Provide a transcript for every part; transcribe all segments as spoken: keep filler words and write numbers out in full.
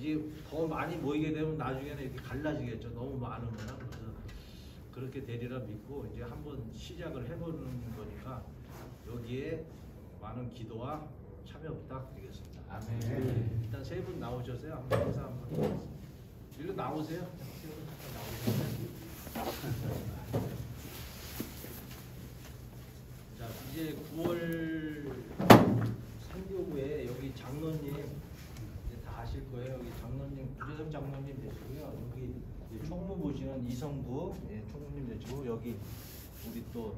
이제 더 많이 모이게 되면 나중에는 이렇게 갈라지겠죠. 너무 많으면. 그래서 그렇게 되리라 믿고 이제 한번 시작을 해보는 거니까 여기에 많은 기도와 참여 부탁드리겠습니다. 아멘. 일단 세 분 나오셔서요. 한번 인사 한번 드리겠습니다. 일로 나오세요. 세 분 나오세요. 자, 이제 구월 삼교구에 여기 장로님 이제 다 아실 거예요. 여기 장로님 구재석 장로님 되시고요. 여기 이제 총무 보시는 이성부 예, 총무님 되시고 여기 우리 또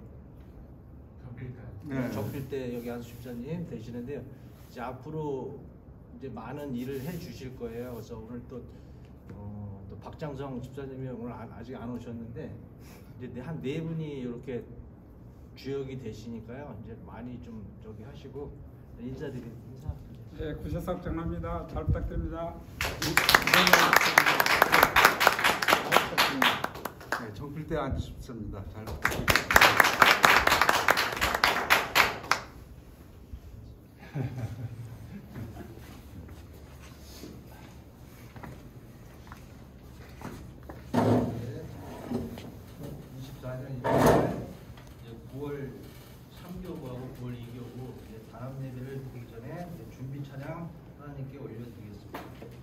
네. 적필 때 여기 한수 집사님 되시는데요. 이제 앞으로 이제 많은 일을 해 주실 거예요. 그래서 오늘 또, 어, 또 박장성 집사님이 오늘 아, 아직 안 오셨는데 이제 한 네 분이 이렇게 주역이 되시니까요. 이제 많이 좀 저기 하시고 인사드리 인사. 네, 구재석 장로입니다. 잘 부탁드립니다. 네, 정필대 안집사입니다. 잘 부탁드립니다. 이십사 년 이제 구월 삼교구하고 구월 이교구 이제 다음 예배를 드리기 전에 이제 준비 찬양 하나님께 올려드리겠습니다.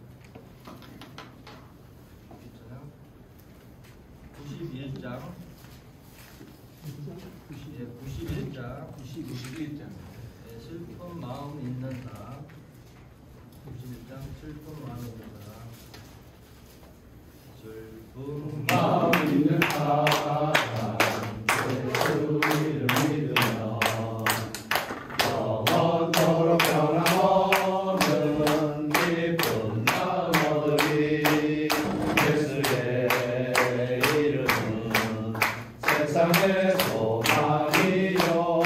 준비 찬양 구십일 장 이제 구십일 장 구십일 장 네, 슬픈 마음 있는다. 구십일 장 슬픈 마음 있는다. 슬픈 마음 있는 사람 예수 이름 믿으며 영원토록 변함없는 기쁜 마음 얻으리. 예수의 이름은 세상의 소망이요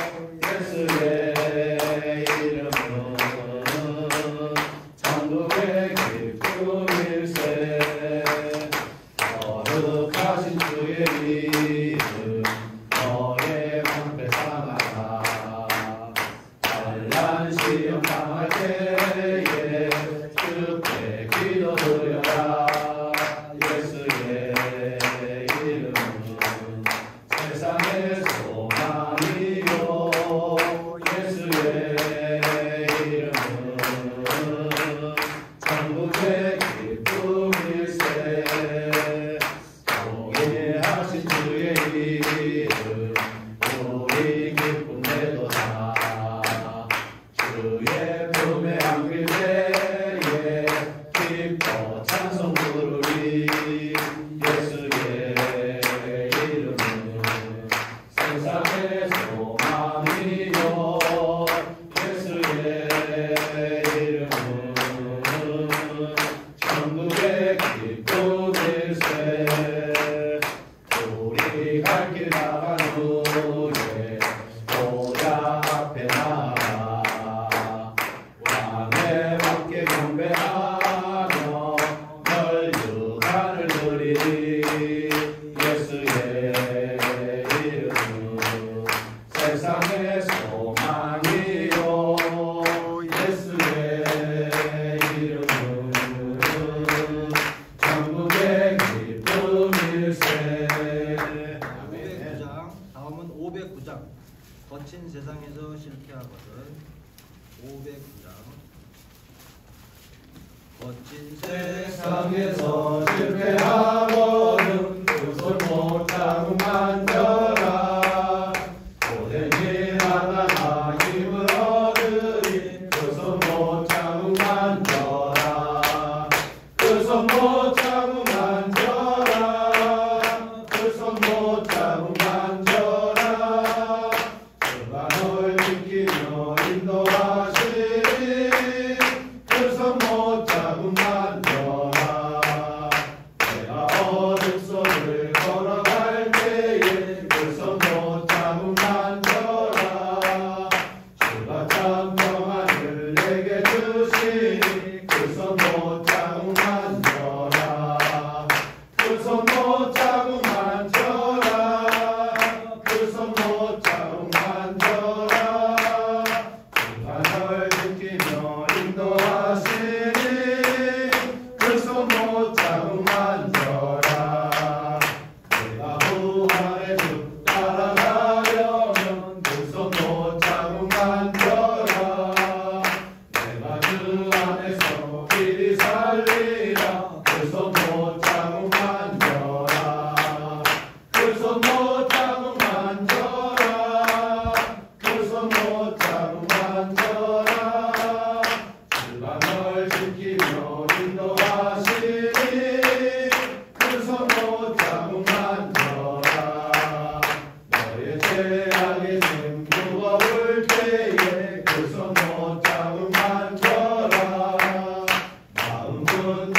예수의 이름은 천국의 기쁨일세. 거룩하신 주의 이름 너의 방패 삼아라. 찬란 시험 당할 때에 주께 기도드려라. 예수의 이름은 세상의 소망이요 예수의 이름은 천국의 기쁨일세. 공예하신 주의 이름 우리 기쁨 내도다. 주의 품에 안길 때에 기뻐 찬송 부르리. 예수의 이름은 세상의 소망이요 예수의 이름은 천국의 기쁨일세. 우리 갈 길 나간 후에 보좌 앞에 나가 왕의 왕께 경배하며 널 유한을 드리리. 예수의 이름은 세상의 소망이요 예수의 이름은 천국의 기쁨일세. 오백구 장 다음은 오백구 장 거친 세상에서 실패하거든. 오백구 장 거친 세상에서 실패하거든 두 손 못하고 만져라. 고된 일 하나나 힘을 얻으리. 두 손 못하고 만져라. 두 손 못하고 만져라. 두 손 못하고 만져라. 주가 널 지키며 인도하시리. 두 손 못하고 만져라. 내가 어둠 속을 걸어갈 때에 두 손 못하고 만져라. 주가 참 평안을 내게 주시니 두 손 못하고 만져라. 두 손 못하고 만져라. 두 손 못하고 만져라. 주가 널 지키며 인도하시니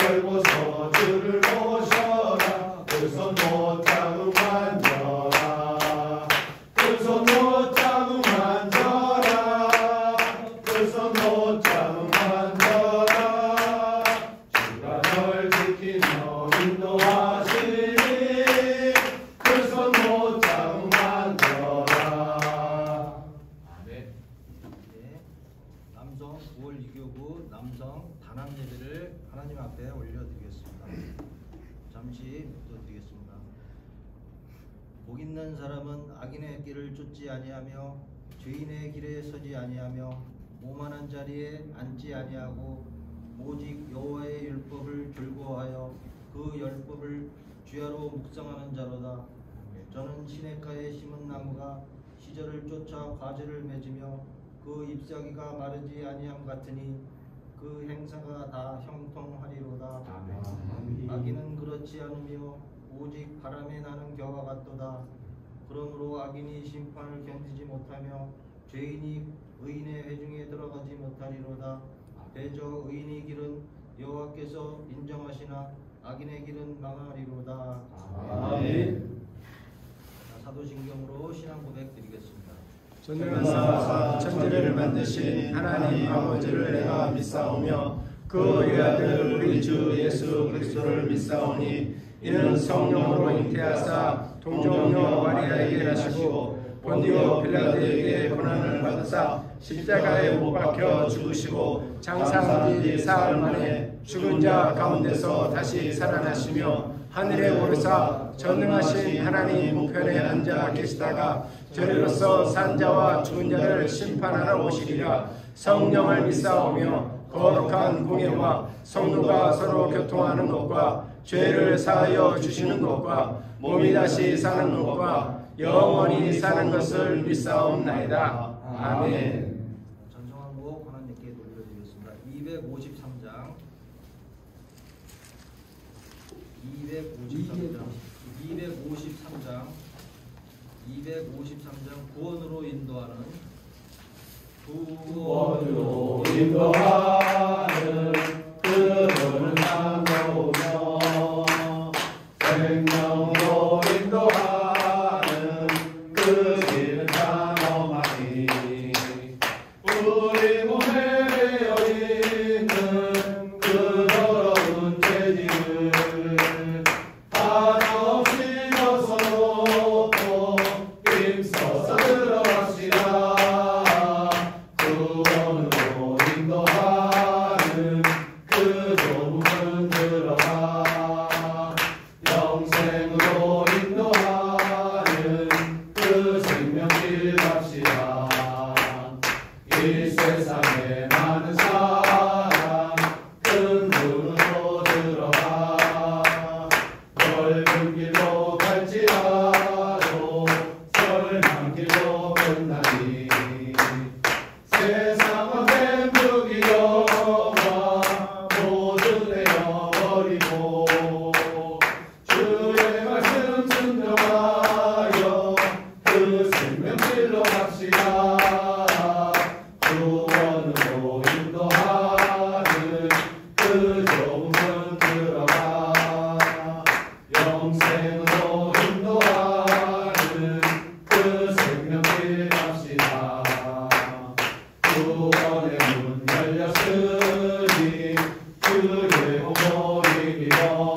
걸고서 주를 모셔라. 그 손 못 잡으면 만져라. 그 손 못 잡으면 만져라. 그 손 못 잡으면 만져라. 주가 널 지키며 인도하시니 그 손 못 잡으면 만져라. 네. 네. 남성 구월 이교구 남성 단합 예배를 하나님 앞에 올려드리겠습니다. 잠시 묵도드리겠습니다. 복 있는 사람은 악인의 길을 쫓지 아니하며 죄인의 길에 서지 아니하며 오만한 자리에 앉지 아니하고 오직 여호와의 율법을 즐거워하여 그 율법을 주야로 묵상하는 자로다. 저는 시냇가에 심은 나무가 시절을 쫓아 과제를 맺으며 그 잎사귀가 마르지 아니함 같으니 그 행사가 다 형통하리로다. 악인은 그렇지 않으며 오직 바람에 나는 겨와 같도다. 그러므로 악인이 심판을 견디지 못하며 죄인이 의인의 회중에 들어가지 못하리로다. 대저 의인의 길은 여호와께서 인정하시나 악인의 길은 망하리로다. 아멘. 자, 사도신경으로 신앙 고백 드리겠습니다. 전능하사 천지를 만드신 하나님 아버지를 내가 믿사오며 그 외아들 우리 주 예수 그리스도를 믿사오니 이는 성령으로 잉태하사 동정녀 마리아에게 나시고 본디오 빌라도에게 고난을 받으사 십자가에 못 박혀 죽으시고 장사한 지 사흘 만에 죽은 자 가운데서 다시 살아나시며 하늘에 오르사 전능하신 하나님 우편에 앉아 계시다가 저리로서 산 자와 죽은 자를 심판하러 오시리라. 성령을 믿사오며 거룩한 공예와 성도가 서로 교통하는 것과 죄를 사하여 주시는 것과 몸이 다시 사는 것과 영원히 사는 것을 믿사옵나이다. 아멘. 전성한 곡 하나님께 돌려드리겠습니다. 이백오십삼 장 이백오십삼 장 이백오십삼 장 이백오십삼 장 구원으로 인도하는 구원으로 인도하는 그분을 향하오며 생명으로 인도하는 그 길을 탐험하니 우리 몸에 배어 있는 그 더러운 죄질을 한없이 벗어놓고 힘써서 들어갑시다. 구원으로 인도하는 그 좁은 들어가 영생으로 인도하는 그 생명길 갑시다. 이 세상에 많은 사람 큰 문으로 들어가 넓은 길로 갈지라도 설만 길로 끝나니 세상은 뱀둑이 영화 모두 내어버리고 주의 말씀 순종하여 그 생명길로 갑시다. 구원으로 인도하는 그 좁은 문 들어가 영생으로 인도하는 그 생명길 갑시다. 구원의 문 열렸으니 주의 오모를 믿어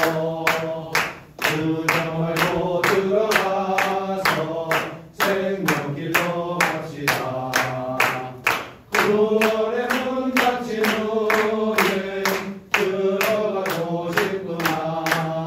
주정말로 들어가서 생명길로 갑시다. 구원의 문 닫힌 후에 들어가고 싶구나.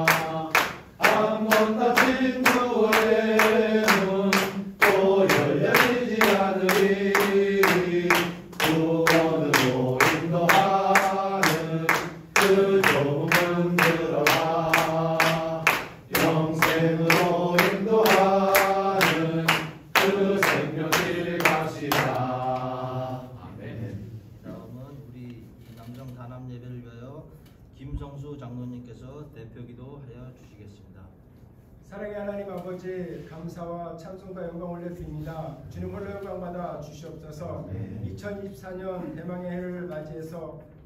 한 번 닫힌 구원의 문 또 열려지지 않으리. 구원으로 인도하는 그 좁은 문 들어가 영생으로 인도하는 그 생명길 갑시다. 아멘. 다음은 우리 이 남정 단합 예배를 위하여 김성수 장로님께서 대표기도 하여 주시겠습니다. 사랑의 하나님 아버지 감사와 찬송과 영광 올려드립니다. 주님 홀로 영광 받아 주시옵소서. 이천이십사 년 대망의 해를 맞이해서 첫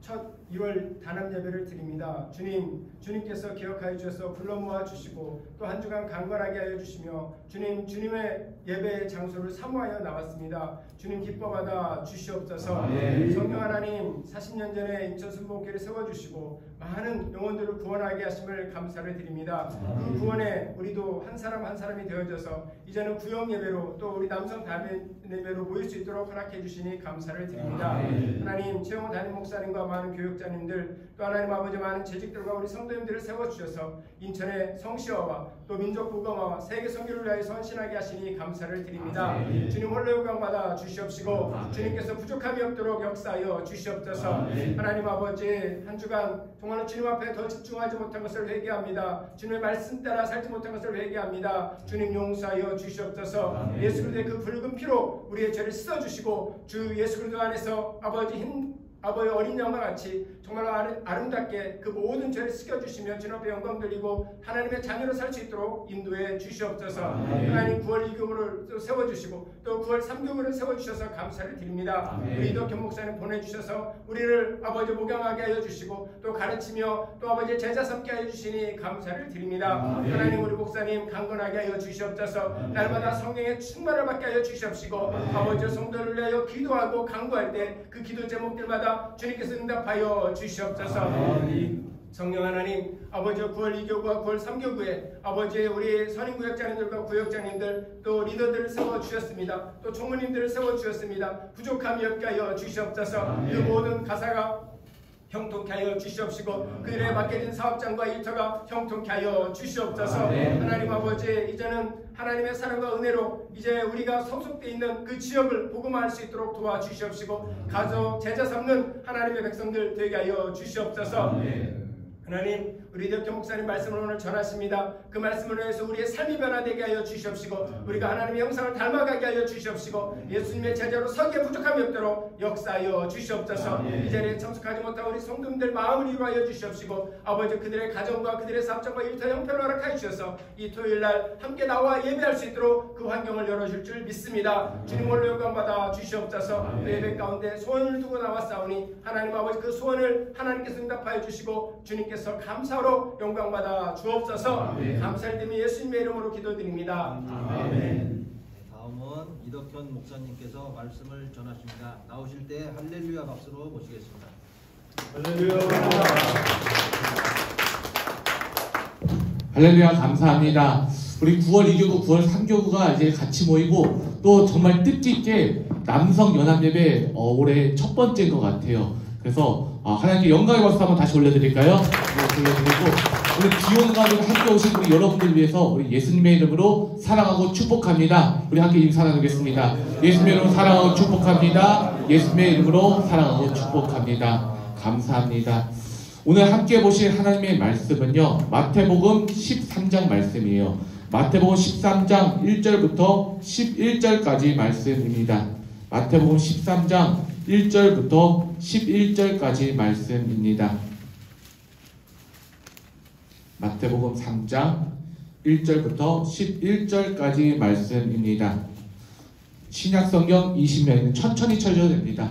일월 단합 예배를 드립니다. 주님, 주님께서 기억하여 주셔서 불러 모아 주시고 또 한 주간 강건하게 하여 주시며 주님, 주님의 예배의 장소를 사모하여 나왔습니다. 주님 기뻐받아 주시옵소서. 아멘. 성령 하나님, 사십 년 전에 인천 순복음교회를 세워주시고 많은 영혼들을 구원하게 하심을 감사를 드립니다. 그 구원에 우리도 한 사람 한 사람이 되어져서 이제는 구역 예배로 또 우리 남성 담임 예배로 모일 수 있도록 허락해 주시니 감사를 드립니다. 아멘. 하나님, 최영호 담임 목사님과 많은 교육자님들 또 하나님 아버지 많은 재직들과 우리 성도님들을 세워주셔서 인천의 성시화와 또 민족 부검화와 세계 선교를 위하여 선신하게 하시니 감사를 드립니다. 아멘. 주님 홀로 영광 받아 주시옵시고 아멘. 주님께서 부족함이 없도록 역사하여 주시옵소서. 아멘. 하나님 아버지, 한 주간 정말로 주님 앞에 더 집중하지 못한 것을 회개합니다. 주님의 말씀 따라 살지 못한 것을 회개합니다. 주님 용서하여 주시옵소서. 아멘. 예수 그리스도의 그 붉은 피로 우리의 죄를 씻어주시고 주 예수 그리스도 안에서 아버지 힘 아버지 어린 양과 같이 정말로 아름답게 그 모든 죄를 씻겨주시며 주님 앞에 영광 돌리고 하나님의 자녀로 살 수 있도록 인도해 주시옵소서. 아멘. 하나님 구월 이 교구를 또 세워주시고 또 구월 삼 교구를 세워주셔서 감사를 드립니다. 아멘. 우리 이덕현 목사님 보내주셔서 우리를 아버지 목양하게 하여 주시고 또 가르치며 또 아버지 제자 삼게 하여 주시니 감사를 드립니다. 아멘. 하나님, 우리 목사님 강건하게 하여 주시옵소서. 날마다 성령의 충만을 받게 하여 주시옵시고 아버지 성도를 위하여 기도하고 간구할 때 그 기도 제목들마다 주님께서 응답하여 주시옵소서. 아멘. 성령 하나님, 아버지 구월 이 교구와 구월 삼 교구에 아버지 우리 선임구역장님들과 구역장님들 또 리더들을 세워주셨습니다. 또 총무님들을 세워주셨습니다. 부족함이 없게 하여 주시옵소서. 아멘. 그 모든 가사가 형통케 하여 주시옵시고 그들의 맡겨진 사업장과 일터가 형통케 하여 주시옵소서. 아멘. 하나님 아버지, 이제는 하나님의 사랑과 은혜로 이제 우리가 소속되어 있는 그 지역을 복음화할 수 있도록 도와주시옵시고 가족 제자 삼는 하나님의 백성들 되게 하여 주시옵소서. 아멘. 하나님, 우리 이덕현 목사님 말씀을 오늘 전하십니다. 그 말씀을 위해서 우리의 삶이 변화되게 하여 주시옵시고 우리가 하나님의 형상을 닮아가게 하여 주시옵시고 예수님의 제자로 서기에 부족함이 없도록 역사하여 주시옵소서. 아멘. 이 자리에 참석하지 못한 우리 성도님들 마음을 위로하여 주시옵시고 아버지 그들의 가정과 그들의 사업장과 일터 형편을 허락하여 주셔서 이 토요일날 함께 나와 예배할 수 있도록 그 환경을 열어줄 줄 믿습니다. 주님 홀로 영광 받아 주시옵소서. 그 예배 가운데 소원을 두고 나왔사오니 하나님 아버지 그 소원을 하나님께서 응답하여 주시고 주님께서 감사로 영광 받아 주옵소서. 아멘. 감사를 드리며 예수님의 이름으로 기도드립니다. 아멘. 다음은 이덕현 목사님께서 말씀을 전하십니다. 나오실 때 할렐루야 박수로 모시겠습니다. 할렐루야. 할렐루야, 감사합니다. 우리 구월 이 교구, 구월 삼 교구가 이제 같이 모이고 또 정말 뜻깊게 남성 연합예배 어, 올해 첫 번째인 것 같아요. 그래서 어, 하나님께 영광의 박수 한번 다시 올려드릴까요? 네, 올려드리고 오늘 기온 가운데 함께 오신 우리 여러분들 위해서 우리 예수님의 이름으로 사랑하고 축복합니다. 우리 함께 인사 나누겠습니다. 예수님의 이름으로 사랑하고 축복합니다. 예수님의 이름으로 사랑하고 축복합니다. 감사합니다. 오늘 함께 보실 하나님의 말씀은요, 마태복음 십삼 장 말씀이에요. 마태복음 십삼 장 일 절부터 십일 절까지 말씀입니다. 마태복음 십삼 장 일 절부터 십일 절까지 말씀입니다. 마태복음 삼 장 일 절부터 십일 절까지 말씀입니다. 신약성경 이십 명은 천천히 쳐줘도 됩니다.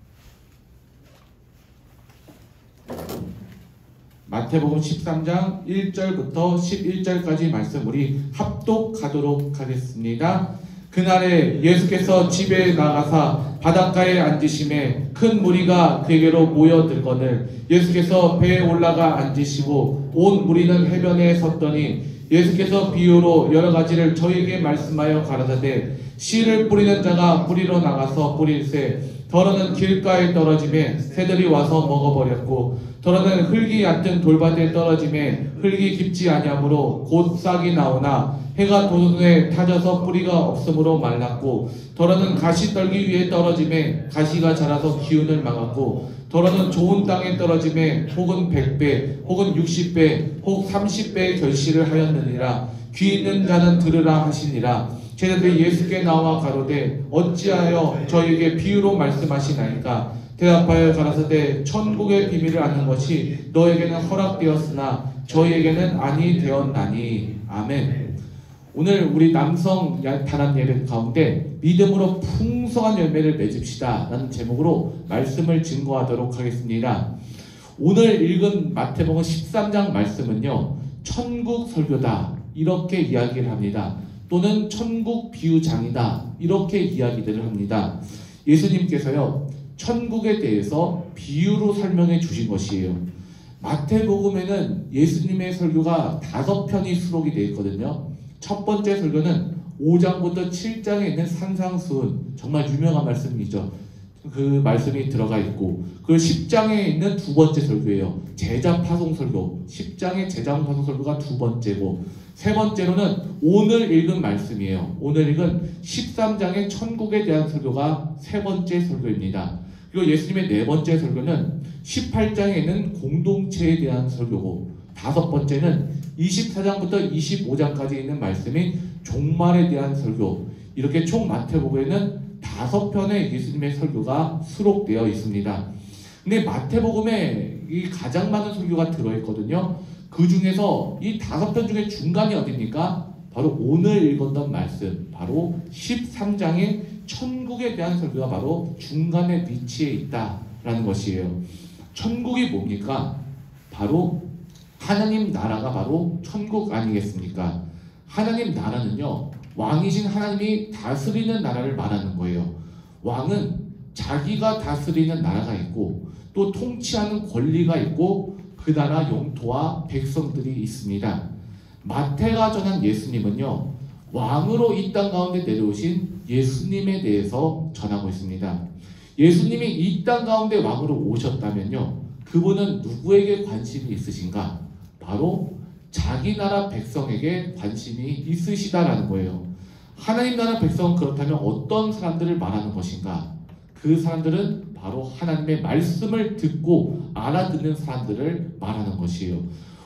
마태복음 십삼 장 일 절부터 십일 절까지 말씀 우리 합독하도록 하겠습니다. 그날에 예수께서 집에 나가사 바닷가에 앉으심에 큰 무리가 그에게로 모여들거늘 예수께서 배에 올라가 앉으시고 온 무리는 해변에 섰더니 예수께서 비유로 여러 가지를 저희에게 말씀하여 가라사대 씨를 뿌리는 자가 뿌리러 나가서 뿌릴새 더러는 길가에 떨어짐에 새들이 와서 먹어버렸고 더러는 흙이 얕은 돌밭에 떨어짐에 흙이 깊지 아니하므로 곧 싹이 나오나 해가 돋음에 타져서 뿌리가 없으므로 말랐고 더러는 가시떨기 위에 떨어짐에 가시가 자라서 기운을 막았고 더러는 좋은 땅에 떨어짐에 혹은 백 배 혹은 육십 배 혹 삼십 배의 결실을 하였느니라. 귀 있는 자는 들으라 하시니라. 제자들이 예수께 나와 가로되 어찌하여 저희에게 비유로 말씀하시나이까. 대답하여 가라사대 천국의 비밀을 아는 것이 너에게는 허락되었으나 저희에게는 아니 되었나니. 아멘. 오늘 우리 남성 단합 예배 가운데 믿음으로 풍성한 열매를 맺읍시다 라는 제목으로 말씀을 증거하도록 하겠습니다. 오늘 읽은 마태복음 십삼 장 말씀은요, 천국 설교다 이렇게 이야기를 합니다. 또는 천국 비유장이다 이렇게 이야기들을 합니다. 예수님께서요, 천국에 대해서 비유로 설명해 주신 것이에요. 마태복음에는 예수님의 설교가 다섯 편이 수록이 되어 있거든요. 첫 번째 설교는 오 장부터 칠 장에 있는 산상수훈, 정말 유명한 말씀이죠. 그 말씀이 들어가 있고, 그 십 장에 있는 두 번째 설교예요. 제자 파송 설교. 십 장의 제자 파송 설교가 두 번째고, 세 번째로는 오늘 읽은 말씀이에요. 오늘 읽은 십삼 장의 천국에 대한 설교가 세 번째 설교입니다. 그리고 예수님의 네 번째 설교는 십팔 장에 있는 공동체에 대한 설교고, 다섯 번째는 이십사 장부터 이십오 장까지 있는 말씀이 종말에 대한 설교. 이렇게 총 마태복음에는 다섯 편의 예수님의 설교가 수록되어 있습니다. 근데 마태복음에 이 가장 많은 설교가 들어있거든요. 그 중에서 이 다섯 편 중에 중간이 어딥니까? 바로 오늘 읽었던 말씀, 바로 십삼 장의 천국에 대한 설교가 바로 중간에 위치해 있다라는 것이에요. 천국이 뭡니까? 바로 하나님 나라가 바로 천국 아니겠습니까? 하나님 나라는요, 왕이신 하나님이 다스리는 나라를 말하는 거예요. 왕은 자기가 다스리는 나라가 있고 또 통치하는 권리가 있고 그 나라 영토와 백성들이 있습니다. 마태가 전한 예수님은요, 왕으로 이 땅 가운데 내려오신 예수님에 대해서 전하고 있습니다. 예수님이 이 땅 가운데 왕으로 오셨다면요, 그분은 누구에게 관심이 있으신가? 바로 자기 나라 백성에게 관심이 있으시다라는 거예요. 하나님 나라 백성은 그렇다면 어떤 사람들을 말하는 것인가? 그 사람들은 바로 하나님의 말씀을 듣고 알아듣는 사람들을 말하는 것이에요.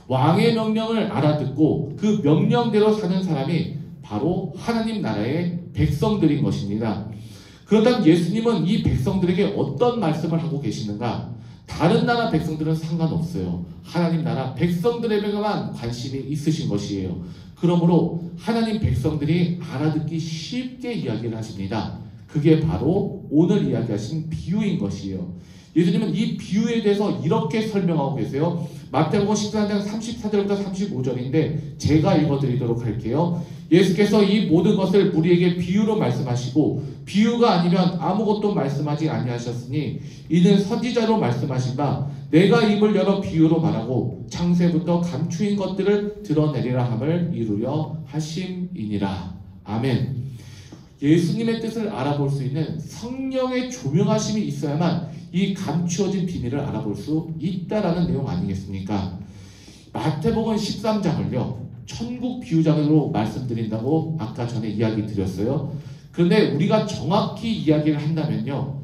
왕의 명령을 알아듣고 그 명령대로 사는 사람이 바로 하나님 나라의 백성들인 것입니다. 그렇다면 예수님은 이 백성들에게 어떤 말씀을 하고 계시는가? 다른 나라 백성들은 상관없어요. 하나님 나라 백성들에게만 관심이 있으신 것이에요. 그러므로 하나님 백성들이 알아듣기 쉽게 이야기를 하십니다. 그게 바로 오늘 이야기하신 비유인 것이에요. 예수님은 이 비유에 대해서 이렇게 설명하고 계세요. 마태복음 십사 장 삼십사 절부터 삼십오 절인데 제가 읽어드리도록 할게요. 예수께서 이 모든 것을 우리에게 비유로 말씀하시고 비유가 아니면 아무것도 말씀하지 아니하셨으니 이는 선지자로 말씀하신 바 내가 입을 열어 비유로 말하고 창세부터 감추인 것들을 드러내리라 함을 이루려 하심이니라. 아멘. 예수님의 뜻을 알아볼 수 있는 성령의 조명하심이 있어야만 이 감추어진 비밀을 알아볼 수 있다라는 내용 아니겠습니까? 마태복음 십삼 장을요, 천국 비유장으로 말씀드린다고 아까 전에 이야기 드렸어요. 그런데 우리가 정확히 이야기를 한다면요,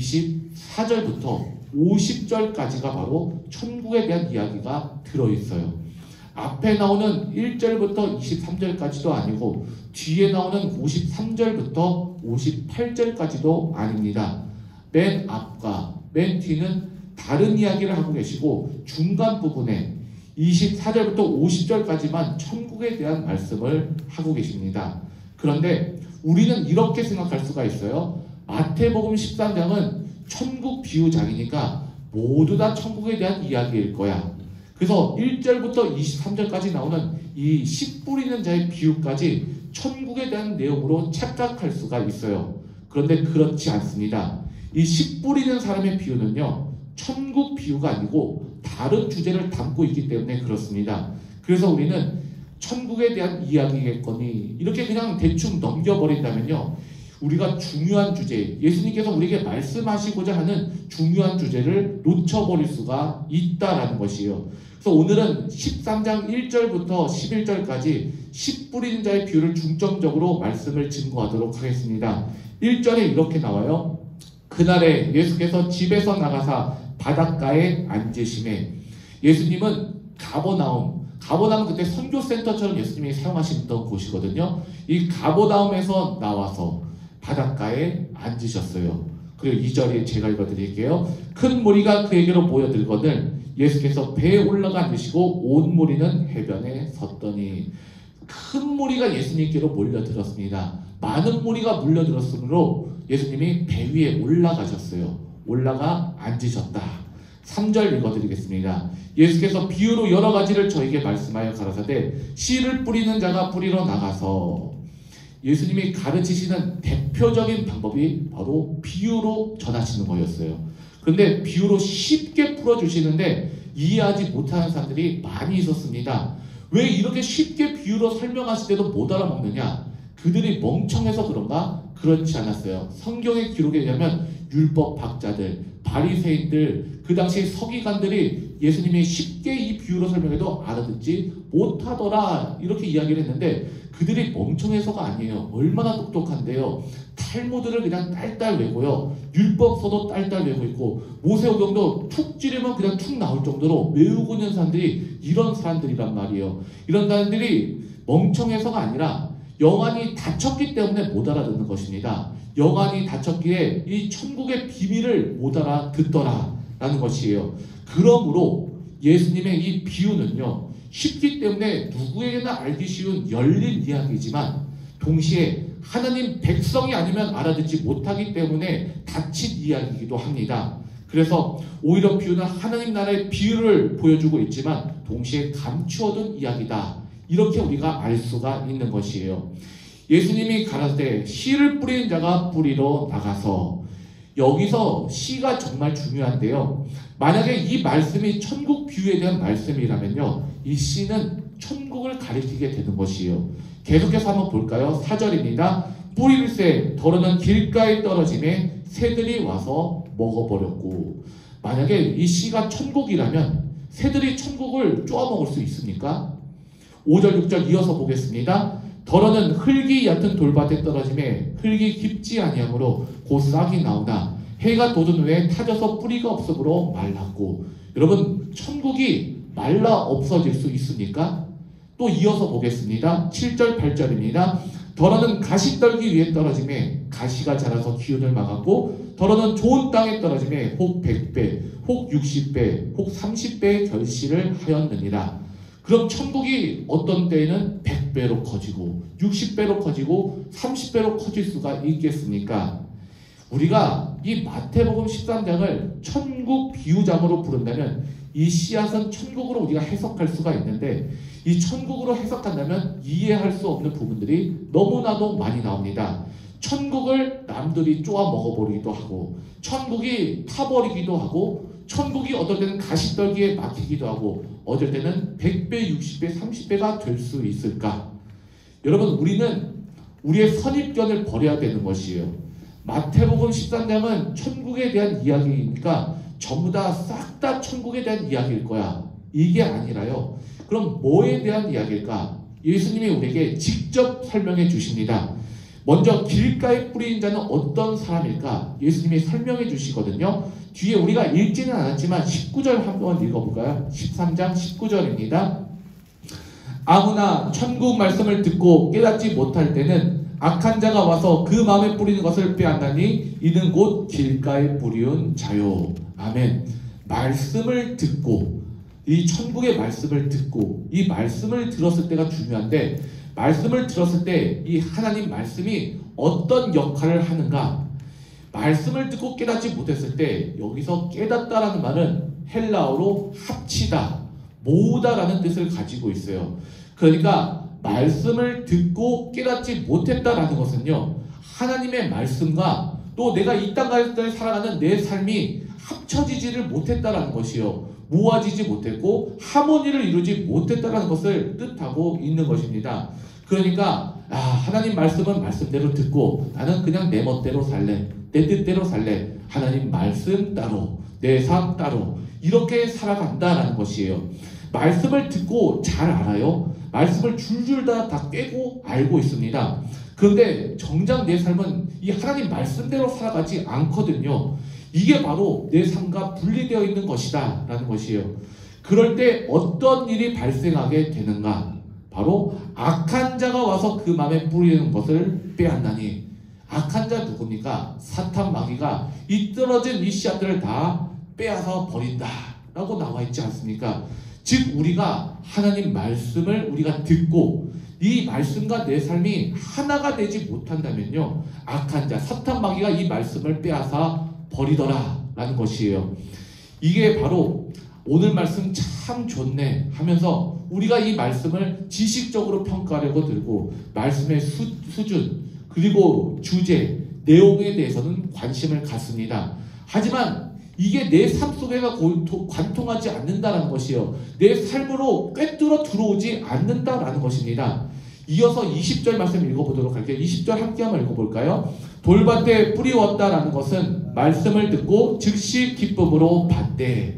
이십사 절부터 오십 절까지가 바로 천국에 대한 이야기가 들어있어요. 앞에 나오는 일 절부터 이십삼 절까지도 아니고 뒤에 나오는 오십삼 절부터 오십팔 절까지도 아닙니다. 맨 앞과 맨 뒤는 다른 이야기를 하고 계시고 중간 부분에 이십사 절부터 오십 절까지만 천국에 대한 말씀을 하고 계십니다. 그런데 우리는 이렇게 생각할 수가 있어요. 마태복음 십삼 장은 천국 비유장이니까 모두 다 천국에 대한 이야기일 거야. 그래서 일 절부터 이십삼 절까지 나오는 이 씨 뿌리는 자의 비유까지 천국에 대한 내용으로 착각할 수가 있어요. 그런데 그렇지 않습니다. 이 씨 뿌리는 사람의 비유는요, 천국 비유가 아니고 다른 주제를 담고 있기 때문에 그렇습니다. 그래서 우리는 천국에 대한 이야기겠거니 이렇게 그냥 대충 넘겨버린다면요, 우리가 중요한 주제, 예수님께서 우리에게 말씀하시고자 하는 중요한 주제를 놓쳐버릴 수가 있다라는 것이에요. 그래서 오늘은 십삼 장 일 절부터 십일 절까지 씨 뿌리는 자의 비유를 중점적으로 말씀을 증거하도록 하겠습니다. 일 절에 이렇게 나와요. 그날에 예수께서 집에서 나가사 바닷가에 앉으심에, 예수님은 가버나움, 가버나움은 그때 선교센터처럼 예수님이 사용하시던 곳이거든요. 이 가버나움에서 나와서 바닷가에 앉으셨어요. 그리고 이 절에 제가 읽어드릴게요. 큰 무리가 그에게로 모여들거늘 예수께서 배에 올라가 앉으시고 온 무리는 해변에 섰더니, 큰 무리가 예수님께로 몰려들었습니다. 많은 무리가 몰려들었으므로 예수님이 배 위에 올라가셨어요. 올라가 앉으셨다. 삼 절 읽어드리겠습니다. 예수께서 비유로 여러 가지를 저에게 말씀하여 가라사대 씨를 뿌리는 자가 뿌리러 나가서, 예수님이 가르치시는 대표적인 방법이 바로 비유로 전하시는 거였어요. 그런데 비유로 쉽게 풀어주시는데 이해하지 못하는 사람들이 많이 있었습니다. 왜 이렇게 쉽게 비유로 설명하실 때도 못 알아먹느냐? 그들이 멍청해서 그런가? 그렇지 않았어요. 성경의 기록에 의하면 율법 학자들, 바리새인들, 그 당시 서기관들이 예수님이 쉽게 이 비유로 설명해도 알아듣지 못하더라 이렇게 이야기를 했는데, 그들이 멍청해서가 아니에요. 얼마나 똑똑한데요. 탈무드를 그냥 딸딸 외고요, 율법서도 딸딸 외고 있고, 모세오경도 툭 찌르면 그냥 툭 나올 정도로 외우고 있는 사람들이 이런 사람들이란 말이에요. 이런 사람들이 멍청해서가 아니라 영안이 닫혔기 때문에 못 알아듣는 것입니다. 영안이 닫혔기에 이 천국의 비밀을 못 알아듣더라 라는 것이에요. 그러므로 예수님의 이 비유는요, 쉽기 때문에 누구에게나 알기 쉬운 열린 이야기지만 동시에 하나님 백성이 아니면 알아듣지 못하기 때문에 닫힌 이야기이기도 합니다. 그래서 오히려 비유는 하나님 나라의 비유를 보여주고 있지만 동시에 감추어둔 이야기다, 이렇게 우리가 알 수가 있는 것이에요. 예수님이 가라사대 씨를 뿌리는 자가 뿌리러 나가서, 여기서 씨가 정말 중요한데요. 만약에 이 말씀이 천국 비유에 대한 말씀이라면요, 이 씨는 천국을 가리키게 되는 것이에요. 계속해서 한번 볼까요? 사 절입니다. 뿌릴새 더러는 길가에 떨어짐에 새들이 와서 먹어버렸고. 만약에 이 씨가 천국이라면 새들이 천국을 쪼아먹을 수 있습니까? 오 절 육 절 이어서 보겠습니다. 더러는 흙이 얕은 돌밭에 떨어짐에 흙이 깊지 아니하므로 곧 싹이 나오나 해가 돋은 후에 타져서 뿌리가 없으므로 말랐고. 여러분, 천국이 말라 없어질 수 있습니까? 또 이어서 보겠습니다. 칠 절 팔 절입니다. 더러는 가시떨기 위에 떨어짐에 가시가 자라서 기운을 막았고, 더러는 좋은 땅에 떨어짐에 혹 백 배, 혹 육십 배, 혹 삼십 배의 결실을 하였느니라. 그럼 천국이 어떤 때에는 백 배로 커지고 육십 배로 커지고 삼십 배로 커질 수가 있겠습니까? 우리가 이 마태복음 십삼 장을 천국 비유장으로 부른다면 이 씨앗은 천국으로 우리가 해석할 수가 있는데, 이 천국으로 해석한다면 이해할 수 없는 부분들이 너무나도 많이 나옵니다. 천국을 남들이 쪼아 먹어버리기도 하고, 천국이 타버리기도 하고, 천국이 어떨 때는 가시떨기에 막히기도 하고, 어떨 때는 백 배, 육십 배, 삼십 배가 될 수 있을까? 여러분, 우리는 우리의 선입견을 버려야 되는 것이에요. 마태복음 십삼 장은 천국에 대한 이야기이니까 전부 다 싹 다 천국에 대한 이야기일 거야, 이게 아니라요. 그럼 뭐에 대한 이야기일까? 예수님이 우리에게 직접 설명해 주십니다. 먼저 길가에 뿌리는 자는 어떤 사람일까? 예수님이 설명해 주시거든요. 뒤에 우리가 읽지는 않았지만 십구 절 한번 읽어볼까요? 십삼 장 십구 절입니다. 아무나 천국 말씀을 듣고 깨닫지 못할 때는 악한 자가 와서 그 마음에 뿌리는 것을 빼앗나니 이는 곧 길가에 뿌리운 자요. 아멘. 말씀을 듣고, 이 천국의 말씀을 듣고, 이 말씀을 들었을 때가 중요한데, 말씀을 들었을 때 이 하나님 말씀이 어떤 역할을 하는가? 말씀을 듣고 깨닫지 못했을 때, 여기서 깨닫다라는 말은 헬라어로 합치다, 모으다라는 뜻을 가지고 있어요. 그러니까 말씀을 듣고 깨닫지 못했다라는 것은요, 하나님의 말씀과 또 내가 이 땅가운데 살아가는 내 삶이 합쳐지지를 못했다라는 것이요, 모아지지 못했고 하모니를 이루지 못했다라는 것을 뜻하고 있는 것입니다. 그러니까 아, 하나님 말씀은 말씀대로 듣고 나는 그냥 내 멋대로 살래, 내 뜻대로 살래, 하나님 말씀 따로, 내 삶 따로, 이렇게 살아간다라는 것이에요. 말씀을 듣고 잘 알아요. 말씀을 줄줄 다, 다 꿰고 알고 있습니다. 그런데 정작 내 삶은 이 하나님 말씀대로 살아가지 않거든요. 이게 바로 내 삶과 분리되어 있는 것이다 라는 것이에요. 그럴 때 어떤 일이 발생하게 되는가? 바로 악한 자가 와서 그 마음에 뿌리는 것을 빼앗나니. 악한 자 누굽니까? 사탄 마귀가 이 떨어진 이 씨앗들을 다 빼앗아 버린다 라고 나와 있지 않습니까? 즉 우리가 하나님 말씀을 우리가 듣고 이 말씀과 내 삶이 하나가 되지 못한다면요, 악한 자 사탄 마귀가 이 말씀을 빼앗아 버리더라 라는 것이에요. 이게 바로 오늘 말씀 참 좋네 하면서 우리가 이 말씀을 지식적으로 평가하려고 들고 말씀의 수, 수준 그리고 주제, 내용에 대해서는 관심을 갖습니다. 하지만 이게 내 삶 속에가 관통하지 않는다라는 것이요. 내 삶으로 꿰뚫어 들어오지 않는다라는 것입니다. 이어서 이십 절 말씀 읽어보도록 할게요. 이십 절 함께 한번 읽어볼까요? 돌밭에 뿌리웠다라는 것은 말씀을 듣고 즉시 기쁨으로 받되.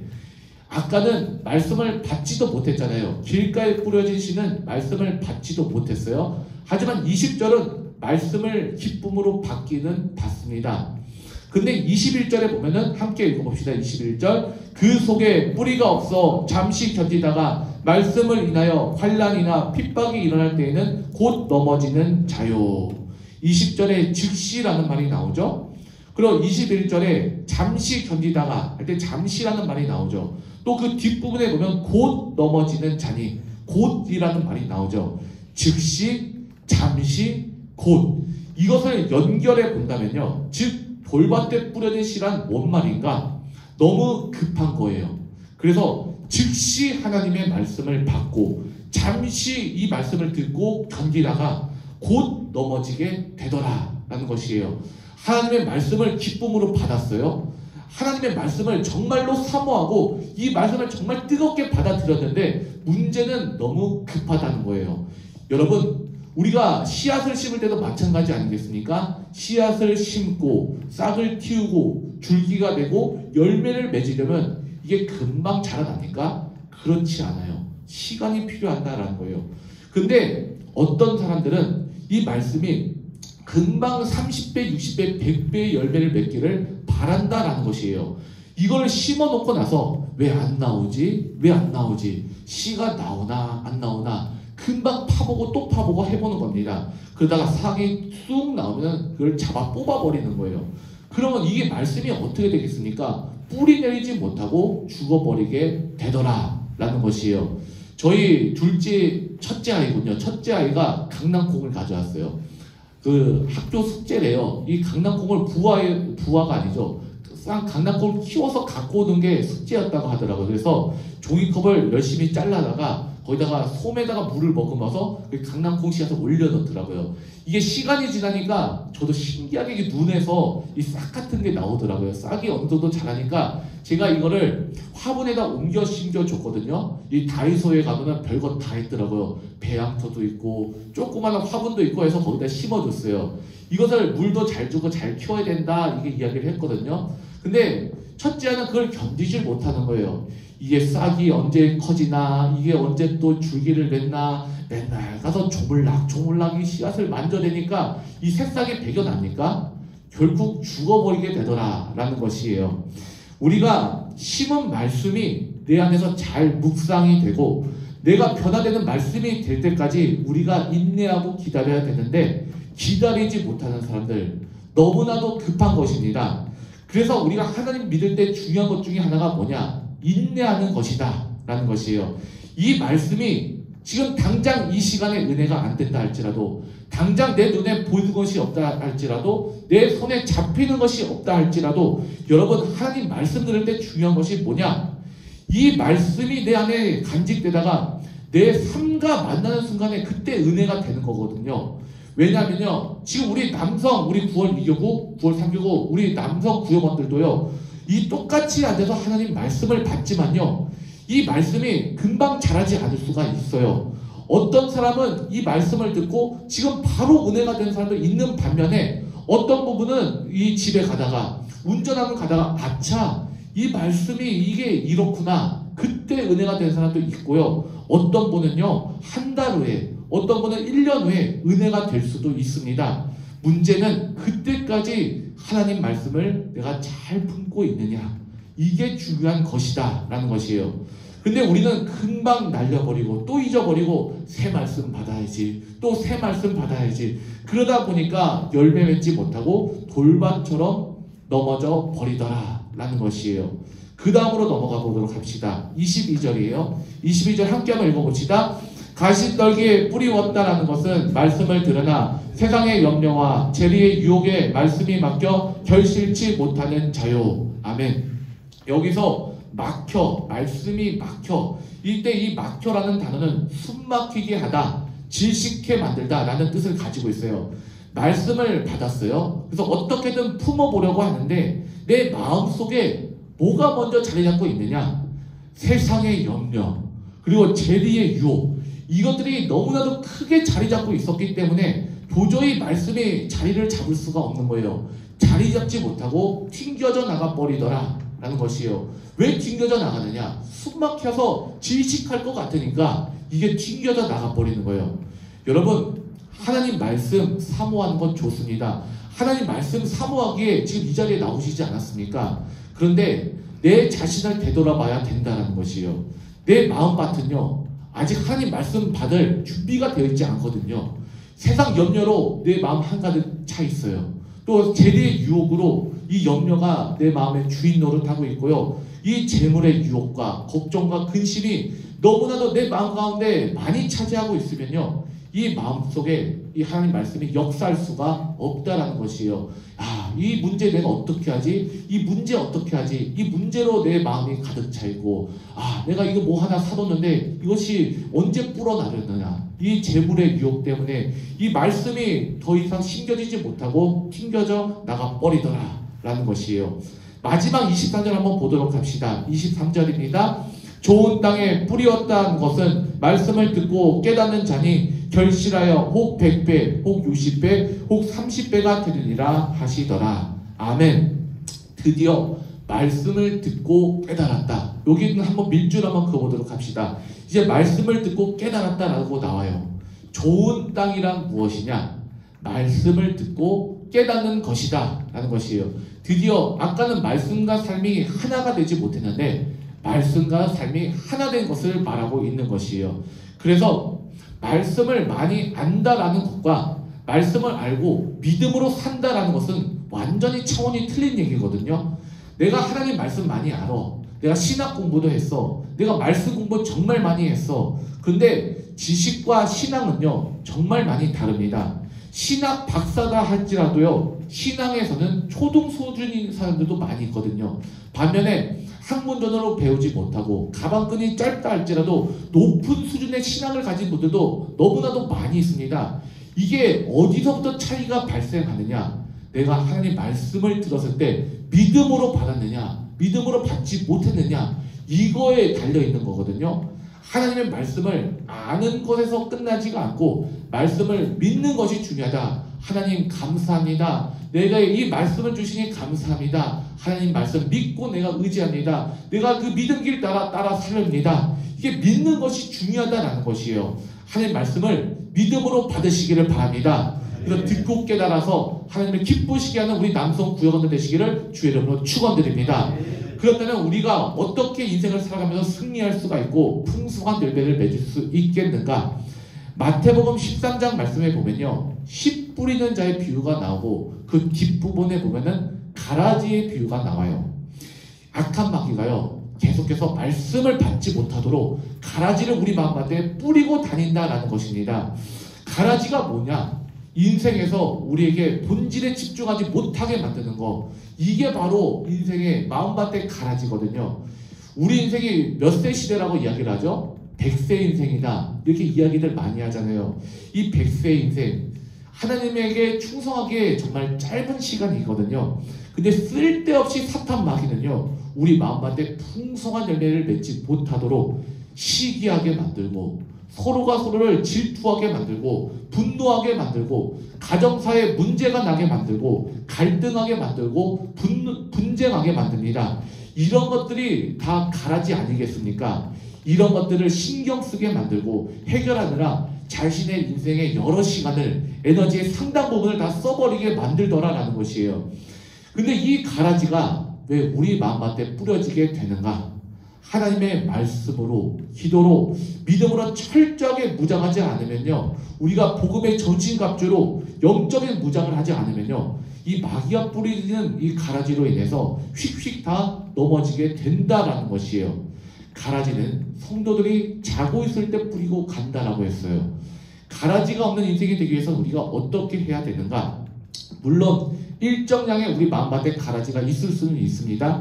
아까는 말씀을 받지도 못했잖아요. 길가에 뿌려진 씨는 말씀을 받지도 못했어요. 하지만 이십 절은 말씀을 기쁨으로 받기는 받습니다. 근데 이십일 절에 보면은 함께 읽어봅시다. 이십일 절. 그 속에 뿌리가 없어 잠시 견디다가 말씀을 인하여 환난이나 핍박이 일어날 때에는 곧 넘어지는 자요. 이십 절에 즉시라는 말이 나오죠. 그리고 이십일 절에 잠시 견디다가 할 때 잠시라는 말이 나오죠. 또 그 뒷부분에 보면 곧 넘어지는 자니 곧이라는 말이 나오죠. 즉시, 잠시, 곧. 이것을 연결해 본다면요. 즉 돌밭에 뿌려진 씨란 뭔 말인가? 너무 급한 거예요. 그래서 즉시 하나님의 말씀을 받고 잠시 이 말씀을 듣고 견디다가 곧 넘어지게 되더라 라는 것이에요. 하나님의 말씀을 기쁨으로 받았어요. 하나님의 말씀을 정말로 사모하고 이 말씀을 정말 뜨겁게 받아들였는데 문제는 너무 급하다는 거예요. 여러분, 우리가 씨앗을 심을 때도 마찬가지 아니겠습니까? 씨앗을 심고 싹을 틔우고 줄기가 되고 열매를 맺으려면 이게 금방 자라납니까? 그렇지 않아요. 시간이 필요하다라는 거예요. 근데 어떤 사람들은 이 말씀이 금방 삼십 배, 육십 배, 백 배의 열매를 맺기를 바란다라는 것이에요. 이걸 심어놓고 나서 왜 안 나오지? 왜 안 나오지? 씨가 나오나 안 나오나 금방 파보고 또 파보고 해보는 겁니다. 그러다가 싹이 쑥 나오면 그걸 잡아 뽑아버리는 거예요. 그러면 이게 말씀이 어떻게 되겠습니까? 뿌리 내리지 못하고 죽어버리게 되더라 라는 것이에요. 저희 둘째 첫째 아이군요. 첫째 아이가 강낭콩을 가져왔어요. 그 학교 숙제래요. 이 강낭콩을 부화의 부화가 아니죠. 강낭콩을 키워서 갖고 오는 게 숙제였다고 하더라고요. 그래서 종이컵을 열심히 잘라다가 거기다가 솜에다가 물을 머금어서 강낭콩 씨앗을 올려놓더라고요. 이게 시간이 지나니까 저도 신기하게 이게 눈에서 이 싹 같은 게 나오더라고요. 싹이 어느 정도 자라니까 제가 이거를 화분에다 옮겨 심겨줬거든요. 이 다이소에 가면은 별거 다 있더라고요. 배양토도 있고 조그마한 화분도 있고 해서 거기다 심어줬어요. 이것을 물도 잘 주고 잘 키워야 된다 이게 이야기를 했거든요. 근데 첫째는 그걸 견디질 못하는 거예요. 이게 싹이 언제 커지나 이게 언제 또 줄기를 맺나 맨날 가서 조물락 조물락 이 씨앗을 만져대니까 이 새싹이 배겨납니까? 결국 죽어버리게 되더라 라는 것이에요. 우리가 심은 말씀이 내 안에서 잘 묵상이 되고 내가 변화되는 말씀이 될 때까지 우리가 인내하고 기다려야 되는데 기다리지 못하는 사람들 너무나도 급한 것입니다. 그래서 우리가 하나님 믿을 때 중요한 것 중에 하나가 뭐냐? 인내하는 것이다 라는 것이에요. 이 말씀이 지금 당장 이 시간에 은혜가 안 된다 할지라도 당장 내 눈에 보이는 것이 없다 할지라도 내 손에 잡히는 것이 없다 할지라도 여러분 하나님 말씀 들을 때 중요한 것이 뭐냐? 이 말씀이 내 안에 간직되다가 내 삶과 만나는 순간에 그때 은혜가 되는 거거든요. 왜냐하면요 지금 우리 남성 우리 구월 이교구 구월 삼교구 우리 남성 구역원들도요 이 똑같이 앉아서 하나님 말씀을 받지만요 이 말씀이 금방 자라지 않을 수가 있어요. 어떤 사람은 이 말씀을 듣고 지금 바로 은혜가 되는 사람도 있는 반면에 어떤 부분은 이 집에 가다가 운전하고 가다가 아차 이 말씀이 이게 이렇구나 그때 은혜가 되는 사람도 있고요. 어떤 분은요 한 달 후에 어떤 분은 일 년 후에 은혜가 될 수도 있습니다. 문제는 그때까지 하나님 말씀을 내가 잘 품고 있느냐 이게 중요한 것이다 라는 것이에요. 근데 우리는 금방 날려버리고 또 잊어버리고 새 말씀 받아야지 또 새 말씀 받아야지 그러다 보니까 열매 맺지 못하고 돌밭처럼 넘어져 버리더라 라는 것이에요. 그 다음으로 넘어가 보도록 합시다. 이십이 절이에요. 이십이 절 함께 한번 읽어봅시다. 가시떨기에 뿌리웠다라는 것은 말씀을 들으나 세상의 염려와 재리의 유혹에 말씀이 맡겨 결실치 못하는 자요. 아멘. 여기서 막혀, 말씀이 막혀. 이때 이 막혀라는 단어는 숨막히게 하다, 질식해 만들다 라는 뜻을 가지고 있어요. 말씀을 받았어요. 그래서 어떻게든 품어보려고 하는데 내 마음속에 뭐가 먼저 자리 잡고 있느냐? 세상의 염려, 그리고 재리의 유혹, 이것들이 너무나도 크게 자리 잡고 있었기 때문에 도저히 말씀이 자리를 잡을 수가 없는 거예요. 자리 잡지 못하고 튕겨져 나가버리더라 라는 것이에요. 왜 튕겨져 나가느냐? 숨 막혀서 질식할 것 같으니까 이게 튕겨져 나가버리는 거예요. 여러분, 하나님 말씀 사모하는 건 좋습니다. 하나님 말씀 사모하기에 지금 이 자리에 나오시지 않았습니까? 그런데 내 자신을 되돌아봐야 된다는 것이에요. 내 마음밭은요, 아직 하나님 말씀 받을 준비가 되어 있지 않거든요. 세상 염려로 내 마음 한가득 차 있어요. 또 재리의 유혹으로 이 염려가 내 마음의 주인 노릇하고 있고요. 이 재물의 유혹과 걱정과 근심이 너무나도 내 마음 가운데 많이 차지하고 있으면요, 이 마음속에 이 하나님 말씀이 역사할 수가 없다라는 것이에요. 아, 이 문제 내가 어떻게 하지? 이 문제 어떻게 하지? 이 문제로 내 마음이 가득 차 있고, 아, 내가 이거 뭐 하나 사뒀는데 이것이 언제 불어나려느냐? 이 재물의 유혹 때문에 이 말씀이 더 이상 심겨지지 못하고 튕겨져 나가버리더라 라는 것이에요. 마지막 이십삼 절 한번 보도록 합시다. 이십삼 절입니다. 좋은 땅에 뿌리었다는 것은 말씀을 듣고 깨닫는 자니 결실하여 혹 백 배, 혹 육십 배, 혹 삼십 배가 되리라 하시더라. 아멘. 드디어 말씀을 듣고 깨달았다. 여기는 한번 밀줄 한번 그어보도록 합시다. 이제 말씀을 듣고 깨달았다라고 나와요. 좋은 땅이란 무엇이냐? 말씀을 듣고 깨닫는 것이다 라는 것이에요. 드디어 아까는 말씀과 삶이 하나가 되지 못했는데 말씀과 삶이 하나 된 것을 말하고 있는 것이에요. 그래서 말씀을 많이 안다라는 것과 말씀을 알고 믿음으로 산다라는 것은 완전히 차원이 틀린 얘기거든요. 내가 하나님 말씀 많이 알아. 내가 신학 공부도 했어. 내가 말씀 공부 정말 많이 했어. 근데 지식과 신앙은요, 정말 많이 다릅니다. 신학 박사다 할지라도요, 신앙에서는 초등 수준인 사람들도 많이 있거든요. 반면에 학문전으로 배우지 못하고 가방끈이 짧다 할지라도 높은 수준의 신앙을 가진 분들도 너무나도 많이 있습니다. 이게 어디서부터 차이가 발생하느냐? 내가 하나님 말씀을 들었을 때 믿음으로 받았느냐, 믿음으로 받지 못했느냐, 이거에 달려있는 거거든요. 하나님의 말씀을 아는 것에서 끝나지가 않고 말씀을 믿는 것이 중요하다. 하나님 감사합니다. 내가 이 말씀을 주시니 감사합니다. 하나님 말씀 믿고 내가 의지합니다. 내가 그 믿음 길 따라 따라 살렵니다. 이게 믿는 것이 중요하다는 것이에요. 하나님 말씀을 믿음으로 받으시기를 바랍니다. 그래서 듣고 깨달아서 하나님을 기쁘시게 하는 우리 남성 구역원들 되시기를 주의 이름으로 축원드립니다. 그렇다면 우리가 어떻게 인생을 살아가면서 승리할 수가 있고 풍성한 열매를 맺을 수 있겠는가? 마태복음 십삼 장 말씀에 보면요, 씨 뿌리는 자의 비유가 나오고 그 뒷부분에 보면은 가라지의 비유가 나와요. 악한 마귀가요, 계속해서 말씀을 받지 못하도록 가라지를 우리 마음 가운데 뿌리고 다닌다라는 것입니다. 가라지가 뭐냐? 인생에서 우리에게 본질에 집중하지 못하게 만드는 거, 이게 바로 인생의 마음밭의 가라지거든요. 우리 인생이 몇 세 시대라고 이야기를 하죠? 백 세 인생이다, 이렇게 이야기들 많이 하잖아요. 이 백 세 인생, 하나님에게 충성하기에 정말 짧은 시간이거든요. 근데 쓸데없이 사탄 마귀는요, 우리 마음밭에 풍성한 열매를 맺지 못하도록 시기하게 만들고, 서로가 서로를 질투하게 만들고, 분노하게 만들고, 가정사에 문제가 나게 만들고, 갈등하게 만들고, 분, 분쟁하게 만듭니다. 이런 것들이 다 가라지 아니겠습니까? 이런 것들을 신경 쓰게 만들고 해결하느라 자신의 인생의 여러 시간을, 에너지의 상당 부분을 다 써버리게 만들더라라는 것이에요. 근데 이 가라지가 왜 우리 마음밭에 뿌려지게 되는가? 하나님의 말씀으로, 기도로, 믿음으로 철저하게 무장하지 않으면요, 우리가 복음의 전신갑주로 영적인 무장을 하지 않으면요, 이 마귀가 뿌리는 이 가라지로 인해서 휙휙 다 넘어지게 된다라는 것이에요. 가라지는 성도들이 자고 있을 때 뿌리고 간다라고 했어요. 가라지가 없는 인생이 되기 위해서 우리가 어떻게 해야 되는가? 물론 일정량의 우리 마음밭에 가라지가 있을 수는 있습니다.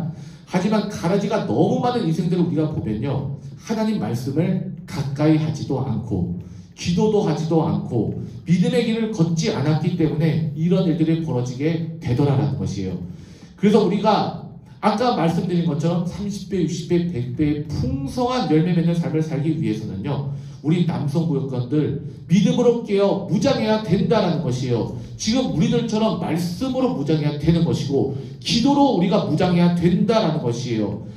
하지만 가라지가 너무 많은 인생들을 우리가 보면요, 하나님 말씀을 가까이 하지도 않고 기도도 하지도 않고 믿음의 길을 걷지 않았기 때문에 이런 일들이 벌어지게 되더라라는 것이에요. 그래서 우리가 아까 말씀드린 것처럼 삼십 배, 육십 배, 백 배의 풍성한 열매 맺는 삶을 살기 위해서는요, 우리 남성구역관들 믿음으로 깨어 무장해야 된다는 것이에요. 지금 우리들처럼 말씀으로 무장해야 되는 것이고 기도로 우리가 무장해야 된다는 것이에요.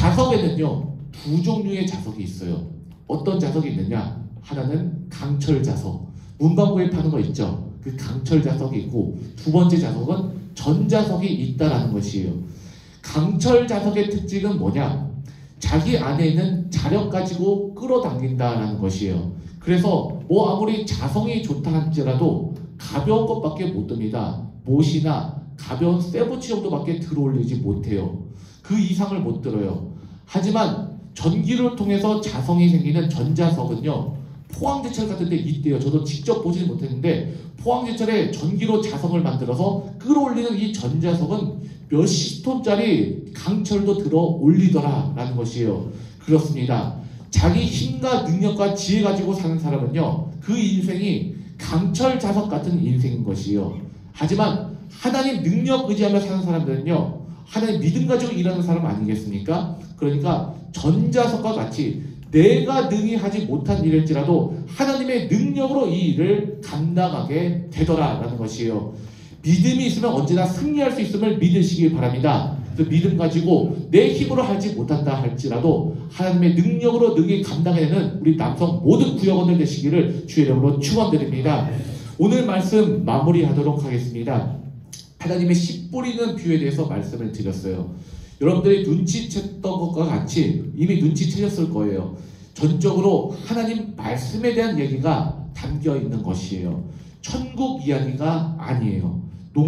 자석에는요 두 종류의 자석이 있어요. 어떤 자석이 있느냐? 하나는 강철 자석, 문방구에 파는 거 있죠. 그 강철 자석이 있고, 두 번째 자석은 전자석이 있다라는 것이에요. 강철 자석의 특징은 뭐냐? 자기 안에 있는 자력 가지고 끌어당긴다라는 것이에요. 그래서 뭐 아무리 자성이 좋다 할지라도 가벼운 것밖에 못 듭니다. 못이나 가벼운 쇠붙이 정도밖에 들어올리지 못해요. 그 이상을 못 들어요. 하지만 전기를 통해서 자성이 생기는 전자석은요, 포항제철 같은 데 있대요. 저도 직접 보지는 못했는데 포항제철에 전기로 자성을 만들어서 끌어올리는 이 전자석은 몇십 톤짜리 강철도 들어 올리더라 라는 것이에요. 그렇습니다. 자기 힘과 능력과 지혜 가지고 사는 사람은요, 그 인생이 강철 자석 같은 인생인 것이에요. 하지만 하나님 능력 의지하며 사는 사람들은요, 하나님 믿음 가지고 일하는 사람 아니겠습니까? 그러니까 전자석과 같이 내가 능히 하지 못한 일일지라도 하나님의 능력으로 이 일을 감당하게 되더라라는 것이에요. 믿음이 있으면 언제나 승리할 수 있음을 믿으시기 바랍니다. 그래서 믿음 가지고 내 힘으로 하지 못한다 할지라도 하나님의 능력으로 능히 감당해내는 우리 남성 모든 구역원들 되시기를 주의 이름으로 축원드립니다. 오늘 말씀 마무리하도록 하겠습니다. 하나님의 씨 뿌리는 비유에 대해서 말씀을 드렸어요. 여러분들이 눈치챘던 것과 같이 이미 눈치채셨을 거예요. 전적으로 하나님 말씀에 대한 얘기가 담겨 있는 것이에요. 천국 이야기가 아니에요.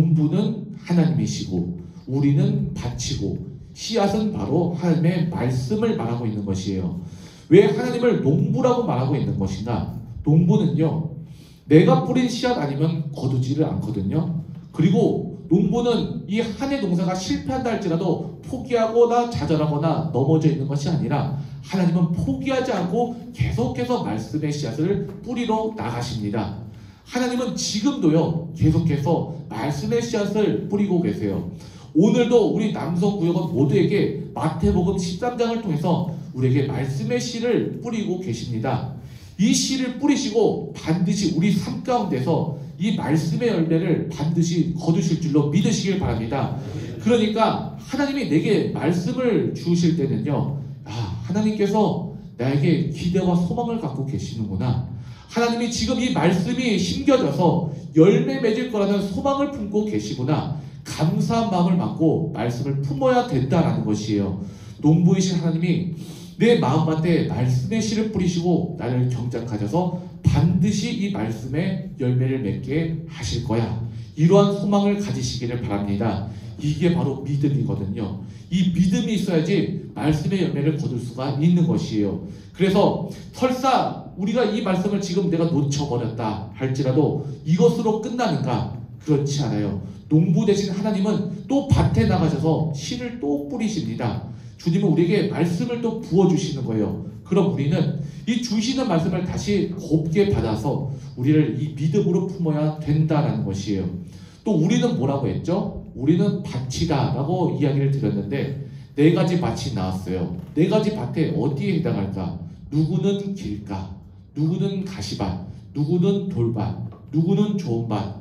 농부는 하나님이시고 우리는 밭이고 씨앗은 바로 하나님의 말씀을 말하고 있는 것이에요. 왜 하나님을 농부라고 말하고 있는 것인가? 농부는요, 내가 뿌린 씨앗 아니면 거두지를 않거든요. 그리고 농부는 이 한 해 농사가 실패한다 할지라도 포기하거나 좌절하거나 넘어져 있는 것이 아니라 하나님은 포기하지 않고 계속해서 말씀의 씨앗을 뿌리러 나가십니다. 하나님은 지금도요 계속해서 말씀의 씨앗을 뿌리고 계세요. 오늘도 우리 남성구역원 모두에게 마태복음 십삼 장을 통해서 우리에게 말씀의 씨를 뿌리고 계십니다. 이 씨를 뿌리시고 반드시 우리 삶 가운데서 이 말씀의 열매를 반드시 거두실 줄로 믿으시길 바랍니다. 그러니까 하나님이 내게 말씀을 주실 때는요, 아, 하나님께서 나에게 기대와 소망을 갖고 계시는구나. 하나님이 지금 이 말씀이 심겨져서 열매 맺을 거라는 소망을 품고 계시구나. 감사한 마음을 갖고 말씀을 품어야 된다라는 것이에요. 농부이신 하나님이 내 마음밭에 말씀의 씨를 뿌리시고 나를 경작하셔서 반드시 이 말씀의 열매를 맺게 하실 거야. 이러한 소망을 가지시기를 바랍니다. 이게 바로 믿음이거든요. 이 믿음이 있어야지 말씀의 열매를 거둘 수가 있는 것이에요. 그래서 설사 우리가 이 말씀을 지금 내가 놓쳐버렸다 할지라도 이것으로 끝나는가? 그렇지 않아요. 농부 되신 하나님은 또 밭에 나가셔서 씨를 또 뿌리십니다. 주님은 우리에게 말씀을 또 부어주시는 거예요. 그럼 우리는 이 주시는 말씀을 다시 곱게 받아서 우리를 이 믿음으로 품어야 된다는 것이에요. 또 우리는 뭐라고 했죠? 우리는 밭이다 라고 이야기를 드렸는데 네 가지 밭이 나왔어요. 네 가지 밭에 어디에 해당할까? 누구는 길가, 누구는 가시밭, 누구는 돌밭, 누구는 좋은 밭.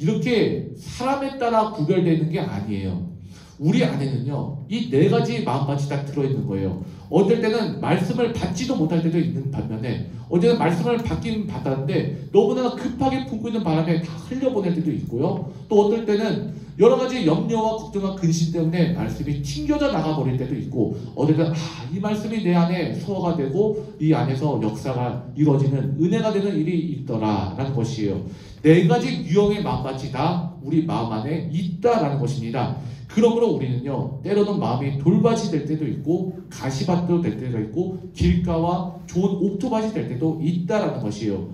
이렇게 사람에 따라 구별되는 게 아니에요. 우리 안에는요, 이 네 가지 마음밭이 다 들어있는 거예요. 어떨 때는 말씀을 받지도 못할 때도 있는 반면에 어떨 때는 말씀을 받긴 받았는데 너무나 급하게 품고 있는 바람에 다 흘려보낼 때도 있고요. 또 어떨 때는 여러 가지 염려와 걱정과 근심 때문에 말씀이 튕겨져 나가버릴 때도 있고 어떨 때는 아, 이 말씀이 내 안에 소화가 되고 이 안에서 역사가 이루어지는 은혜가 되는 일이 있더라 라는 것이에요. 네 가지 유형의 마음밭이 다 우리 마음 안에 있다라는 것입니다. 그러므로 우리는요, 때로는 마음이 돌밭이 될 때도 있고 가시밭도 될 때가 있고 길가와 좋은 옥토밭이 될 때도 있다라는 것이에요.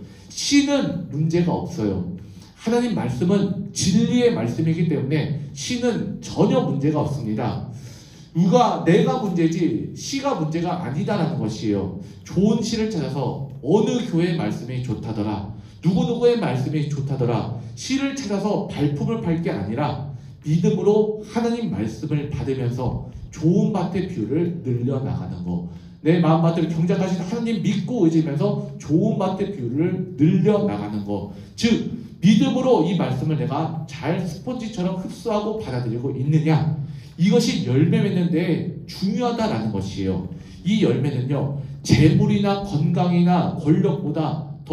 씨는 문제가 없어요. 하나님 말씀은 진리의 말씀이기 때문에 씨는 전혀 문제가 없습니다. 누가 내가 문제지 시가 문제가 아니다라는 것이에요. 좋은 시를 찾아서 어느 교회의 말씀이 좋다더라, 누구누구의 말씀이 좋다더라, 시를 찾아서 발품을 팔 게 아니라 믿음으로 하나님 말씀을 받으면서 좋은 밭의 비율을 늘려나가는 거. 내 마음밭을 경작하신 하나님 믿고 의지하면서 좋은 밭의 비율을 늘려나가는 거. 즉 믿음으로 이 말씀을 내가 잘 스펀지처럼 흡수하고 받아들이고 있느냐, 이것이 열매 맺는 데 중요하다라는 것이에요. 이 열매는요, 재물이나 건강이나 권력보다 더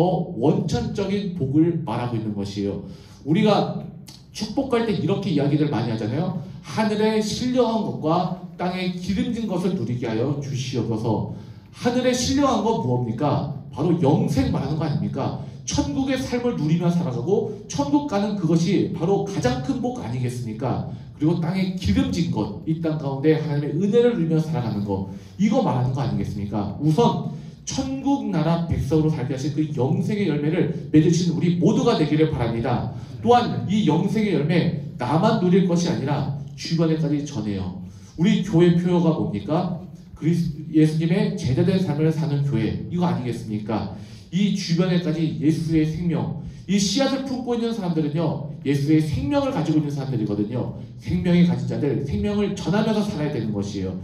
원천적인 복을 말하고 있는 것이에요. 우리가 축복할 때 이렇게 이야기를 많이 하잖아요. 하늘에 신령한 것과 땅에 기름진 것을 누리게 하여 주시옵소서. 하늘에 신령한 건 무엇입니까? 바로 영생 말하는 거 아닙니까? 천국의 삶을 누리며 살아가고 천국 가는 그것이 바로 가장 큰 복 아니겠습니까? 그리고 땅에 기름진 것, 이 땅 가운데 하나님의 은혜를 누리며 살아가는 것, 이거 말하는 거 아니겠습니까? 우선 천국 나라 백성으로 살게 하신 그 영생의 열매를 맺으신 우리 모두가 되기를 바랍니다. 또한 이 영생의 열매 나만 누릴 것이 아니라 주변에까지 전해요. 우리 교회 표어가 뭡니까? 그리스, 예수님의 제자된 삶을 사는 교회, 이거 아니겠습니까? 이 주변에까지 예수의 생명, 이 씨앗을 품고 있는 사람들은요, 예수의 생명을 가지고 있는 사람들이거든요. 생명이 가진 자들, 생명을 전하면서 살아야 되는 것이에요.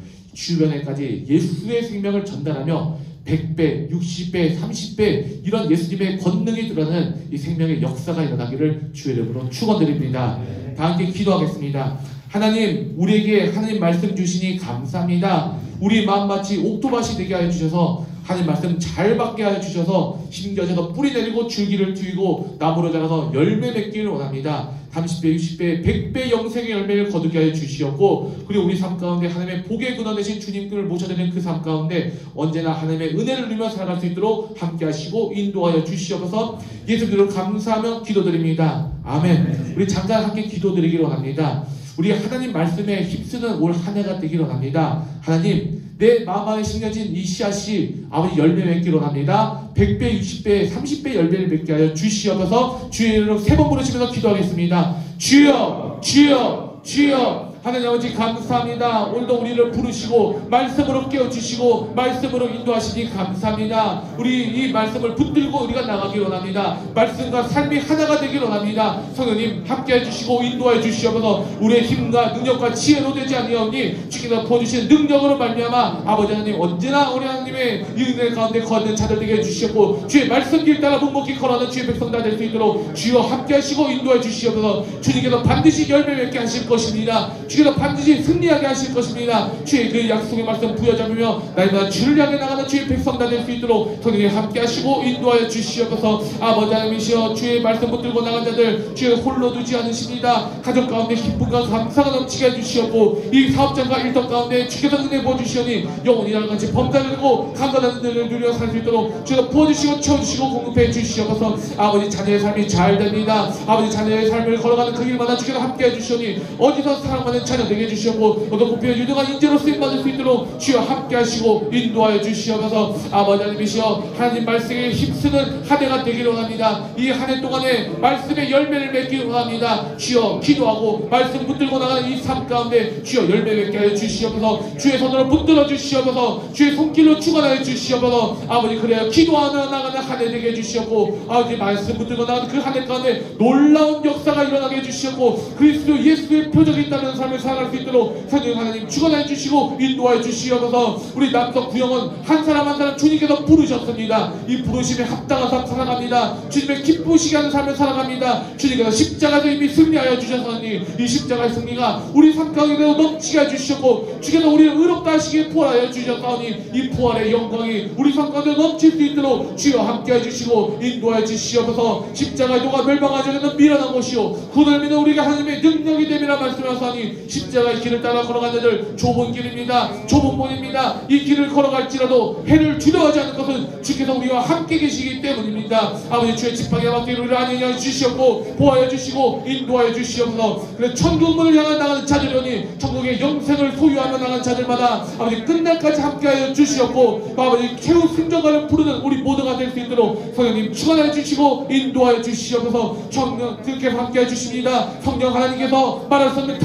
주변에까지 예수의 생명을 전달하며 백 배, 육십 배, 삼십 배 이런 예수님의 권능이 드러나는 이 생명의 역사가 일어나기를 주의 이름으로 축원드립니다. 다 함께 기도하겠습니다. 하나님, 우리에게 하나님 말씀 주시니 감사합니다. 우리 마음같이 옥토밭이 되게 하여 주셔서 하나님 말씀 잘 받게 하여 주셔서 심겨져서 뿌리 내리고 줄기를 트이고 나무로 자라서 열매 맺기를 원합니다. 삼십 배, 육십 배, 백 배 영생의 열매를 거두게 하여 주시었고, 그리고 우리 삶 가운데 하나님의 복의 근원 되신 주님을 모셔드리는 그 삶 가운데 언제나 하나님의 은혜를 누리며 살아갈 수 있도록 함께 하시고 인도하여 주시옵소서. 예수님으로 감사하며 기도드립니다. 아멘. 우리 잠깐 함께 기도드리기를 원합니다. 우리 하나님 말씀에 힘쓰는 올 한 해가 되기를 원합니다. 하나님, 내 마음 안에 심겨진 이 씨앗이 아버지 열매 맺기를 원합니다. 백 배, 육십 배, 삼십 배 열매를 맺게 하여 주시옵소서. 주의 이름으로 세 번 부르시면서 기도하겠습니다. 주여, 주여, 주여. 하나님 아버지 감사합니다. 오늘도 우리를 부르시고 말씀으로 깨워주시고 말씀으로 인도하시니 감사합니다. 우리 이 말씀을 붙들고 우리가 나가기 원합니다. 말씀과 삶이 하나가 되기 원합니다. 성령님 함께 해주시고 인도해 주시옵소서. 우리의 힘과 능력과 지혜로 되지 아니하오니 주께서 부어주시는 능력으로 말미암아 아버지 하나님 언제나 우리 하나님의 은혜 가운데 걷는 자들 되게 해주시옵고, 주의 말씀 길 따라 묵묵히 걸어가는 주의 백성 다 될 수 있도록 주여 함께 하시고 인도해 주시옵소서. 주님께서 반드시 열매 맺게 하실 것입니다. 주께서 반드시 승리하게 하실 것입니다. 주의 그 약속의 말씀 부여잡으며 날마다 주를 향해 나가는 주의 백성 다 될 수 있도록 성령님 함께 하시고 인도하여 주시옵소서. 아버지 하나님이시여, 주의 말씀 붙들고 나간 자들 주의 홀로 두지 않으십니다. 가족 가운데 기쁨과 감사가 넘치게 해주시옵고, 이 사업장과 일터 가운데 주께서 은혜 부어주시오니 영원히 날같이 범사되고 강건한 은혜를 누려 살 수 있도록 주께서 부어주시고 채워주시고 공급해 주시옵소서. 아버지 자녀의 삶이 잘 됩니다. 아버지 자녀의 삶을 걸어가는 그 길마다 주께서 함께 해주시오니 어디서 사랑받는 자녀 되게 해주시옵고 어떤 고필의 유능한 인재로 쓰임받을 수 있도록 주여 함께 하시고 인도하여 주시옵소서. 아버지 하나님이시여, 하나님 말씀에 힘쓰는 한 해가 되기를 원합니다. 이 한 해 동안에 말씀의 열매를 맺기를 원합니다. 주여 기도하고 말씀 붙들고 나가는 이 삶 가운데 주여 열매 맺게 하여 주시옵소서. 주의 손으로 붙들어 주시옵소서. 주의 손길로 축원하여 주시옵소서. 아버지 그래야 기도하며 나가는 한 해 되게 해주시옵고, 아버지 말씀 붙들고 나가는 그 한 해 가운데 놀라운 역사가 일어나게 해주시옵고, 그리스도 예수의 표적이 있다는 삶을 살아갈 수 있도록 성령 하나님 축원해 주시고 인도해 주시옵소서. 우리 남성 구영은 한 사람 한 사람 주님께서 부르셨습니다. 이 부르심에 합당한 삶 살아갑니다. 주님의 기쁘시게 하는 삶을 살아갑니다. 주님께서 십자가에서 이미 승리하여 주셨으니 이 십자가의 승리가 우리 삶 가운데도 넘치게 해주셨고, 주께서 우리를 의롭다 하시기에 부활하여 주셨사오니 이 부활의 영광이 우리 삶 가운데 넘칠 수 있도록 주여 함께 해주시고 인도해 주시옵소서. 십자가의 도가 멸망하지 않는 미련한 것이요 그를 믿는 우리가 하나님의 능력이 됨이라 말씀하사니, 십자가의 길을 따라 걸어가는 자들 좁은 길입니다. 좁은 문입니다. 이 길을 걸어갈지라도 해를 두려워하지 않는 것은 주께서 우리와 함께 계시기 때문입니다. 아버지 주의 지팡이에 맡기를 우리를 안위하여 주시옵고 보호하여 주시고 인도하여 주시옵소서. 그래 천국문을 향해 나가는 자들이오니 천국의 영생을 소유하며 나가는 자들마다 아버지 끝날까지 함께하여 주시옵고, 아버지 최후 승전가를 부르는 우리 모두가 될 수 있도록 성령님 축원하여 주시고 인도하여 주시옵소서. 성령 그렇게 함께해 주십니다. 성령 하나님께서 말할 수 없는 탄식으로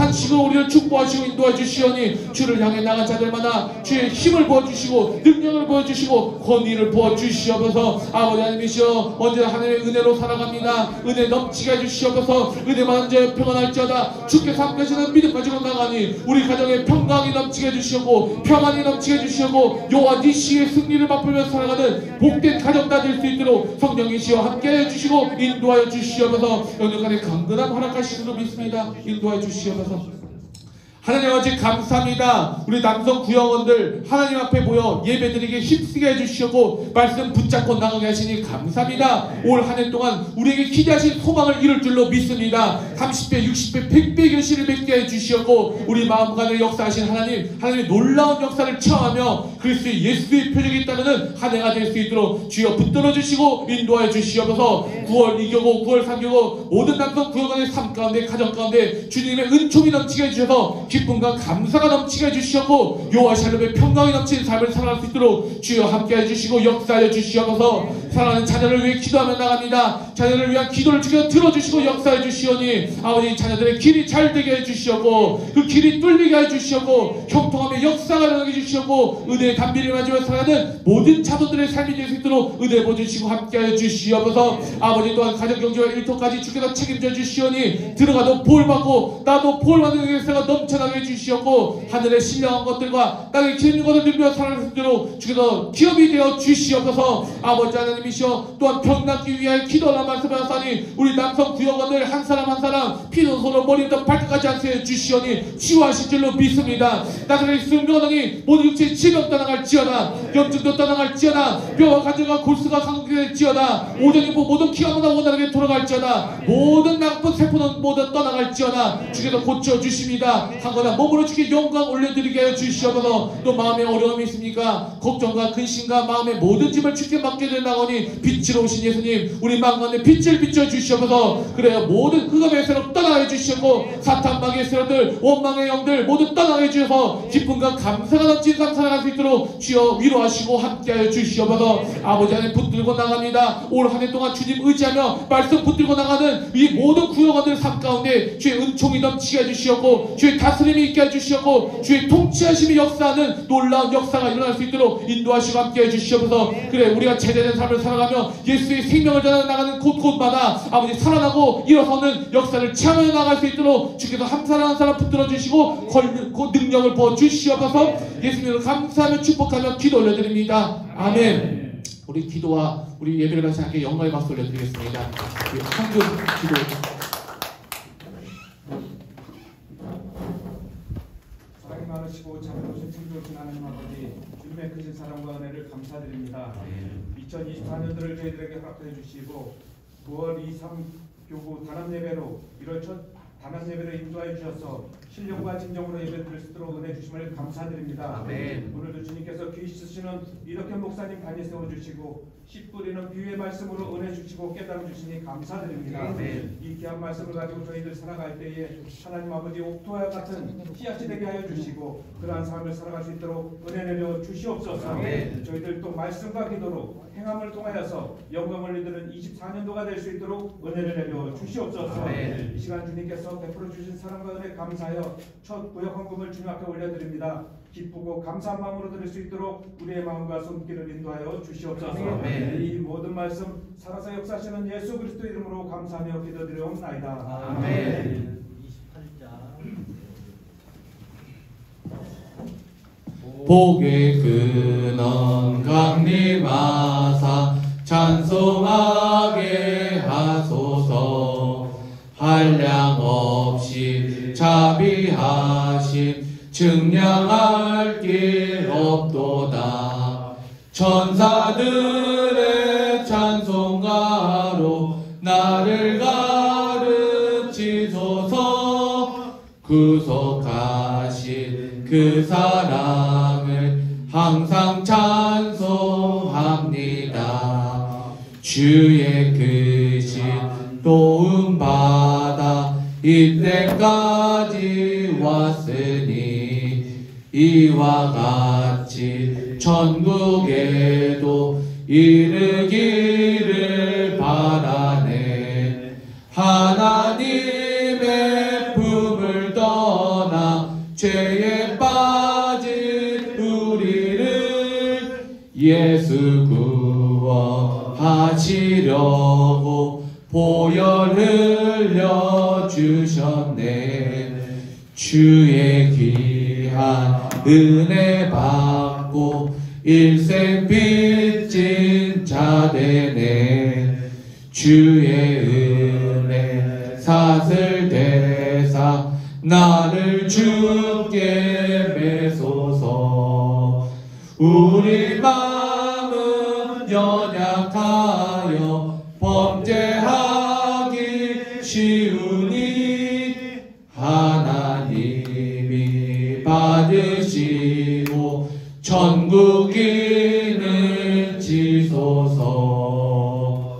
우리를 축복하시고 인도해 주시오니 주를 향해 나간 자들마다 주의 힘을 부어주시고 능력을 부어주시고 권위를 부어주시옵소서. 아버지 하나님이시여 언제나 하나님의 은혜로 살아갑니다. 은혜 넘치게 해주시옵소서. 은혜만 언제 평안할지어다 주께서 함께 하시는 믿음 가지고 나가니 우리 가정에 평강이 넘치게 해주시옵고 평안이 넘치게 해주시옵고 여호와 니시의 승리를 맛보며 살아가는 복된 가정 다 될 수 있도록 성령이시여 함께 해주시고 인도하여 주시옵소서. 영육간에 강건함 허락하시기로 믿습니다. 인도하여 주시옵소서. 하나님 아버지 감사합니다. 우리 남성 구역원들 하나님 앞에 모여 예배드리게 힘쓰게 해주시고 말씀 붙잡고 나가게 하시니 감사합니다. 올 한 해 동안 우리에게 기대하신 소망을 이룰 줄로 믿습니다. 삼십 배, 육십 배, 백 배 결실을 맺게 해주시었고 우리 마음간에 역사하신 하나님, 하나님의 놀라운 역사를 체험하며 그리스도 예수의 표적이 있다면 한 해가 될 수 있도록 주여 붙들어 주시고 인도하여 주시옵소서. 구월 이 교고 구월 삼 교고 모든 남성 구역원의 삶 가운데 가정 가운데 주님의 은총이 넘치게 해주셔서 기쁨과 감사가 넘치게 해주시옵고 여호와 샬롬의 평강이 넘치는 삶을 살아갈 수 있도록 주여 함께 해주시고 역사하여 주시옵소서. 사랑하는 자녀를 위해 기도하며 나갑니다. 자녀를 위한 기도를 주여 들어주시고 역사해 주시오니 아버지 자녀들의 길이 잘 되게 해주시옵고 그 길이 뚫리게 해주시옵고 형통함의 역사가 일어나게 해주시옵고 은혜의 단비를 맞으며 살아가는 모든 자손들의 삶이 될 수 있도록 은혜 보여주시고 함께하여 주시옵소서. 아버지 또한 가정경제와 일터까지 주께서 책임져 주시오니 들어가도 보호받고 나도 보호받는 역사가 넘쳐나게 해주시옵고 하늘의 신령한 것들과 땅의 기름 것을 누리며 살아갈 수 있도록 주께서 기업이 되어 주시옵소서. 아버지 하나님이시여 또한 병 낫기 위하여 기도하라 말씀하사니 우리 남성 구역원들 한 사람 한 사람 피도 손으로 머리부터 발끝까지 안수해 주시오니 치유하실 줄로 믿습니다. 나사렛 예수 명하니 모든 육체의 질병 떠나갈지어다 염증도 떠나갈지어다 뼈와 관절과 골수가 강건될지어다 오전이고 모든 기관마다 원활하게 돌아갈지어다 모든 나쁜 세포는 모두 떠나갈지어다 주께서 고쳐주십니다. 한거나 몸으로 주께 영광 올려드리게 하여 주시옵소서. 또 마음에 어려움이 있습니까? 걱정과 근심과 마음의 모든 짐을 주께 맡게 되나오니 빛으로 오신 예수님 우리 마음 가운데 빛을 비춰 주시옵소서. 그래야 모든 흑암의 세력 떠나게 해주시고 사탄 마귀의 세력들 원망의 영들 모두 떠나게 해주셔서 기쁨과 감사가 넘치는 삶 살아갈 수 있도록 주여 위로하시고 함께하여 주시옵소서. 아버지 하나님 붙들고 나갑니다. 올 한 해 동안 주님 의지하며 말씀 붙들고 나가는 이 모든 구역원들 삶 가운데 주의 은총이 넘치게 해주시옵고 주의 다스림이 있게 해주시옵고 주의 통치하심이 역사하는 놀라운 역사가 일어날 수 있도록 인도하시고 함께해 주시옵소서. 그래 우리가 제대된 삶을 살아가며 예수의 생명을 전해 나가는 곳곳마다 아버지 살아나고 일어서는 역사를 체험해 나갈 수 있도록 주께서 한 사람 한 사람 붙들어 주시고 그 능력을 부어 주시옵소서. 예수님으로 감사하며 축복하며 기도 올려드립니다. 아멘. 우리 기도와 우리 예배를 같이 함께 영광의 박수 올려드리겠습니다. 한국 기도. 사랑이 많으시고 자비로우신 창조주신 하나님 아버지 주님의 크신 사랑과 은혜를 감사드립니다. 이천이십사 년도를 저희들에게 허락해 주시고 구월 이, 삼 교구 단합 예배로 일월 첫 단합 예배를 인도하여 주셔서 신령과 진정으로 예배드릴 수 있도록 은혜 주심을 감사드립니다. 아멘. 오늘도 주님께서 귀 쓰시는 이덕현 목사님 단위 세워주시고 씨 뿌리는 비유의 말씀으로 은혜 주시고 깨달음 주시니 감사드립니다. 아멘. 이 귀한 말씀을 가지고 저희들 살아갈 때에 하나님 아버지 옥토와 같은 씨앗이 되게 하여 주시고 그러한 삶을 살아갈 수 있도록 은혜 내려 주시옵소서. 아멘. 저희들 또 말씀과 기도로 행함을 통하여서 영광을 이드는 이십사 년도가 될 수 있도록 은혜를 내려 주시옵소서. 아멘. 이 시간 주님께서 베풀어 주신 사랑과 은혜 감사하여 첫 구역 헌금을 주님 앞에 올려드립니다. 기쁘고 감사한 마음으로 드릴 수 있도록 우리의 마음과 손길을 인도하여 주시옵소서. 아멘. 이 모든 말씀 살아서 역사하시는 예수 그리스도 이름으로 감사하며 기도드리옵나이다. 아멘. 이십팔 장 복의 근원 강림하사 찬송하게 하소서. 한량없이 자비하심 증량할 길 없도다. 천사들의 찬송가로 나를 가르치소서. 구속하신 그 사랑을 항상 찬송합니다. 주의 크신 도움받아 이때까지 왔으니 이와 같이 천국에도 이르기를 바라네. 하나님의 품을 떠나 드리려고 보혈 흘려 주셨네. 주의 귀한 은혜 받고 일생 빚진 자 되네. 주의 은혜 사슬 대사 나를 주께 매소서. 우리 마음은 연약하여 범죄하기 쉬우니 하나님이 받으시고 천국인을 지소서.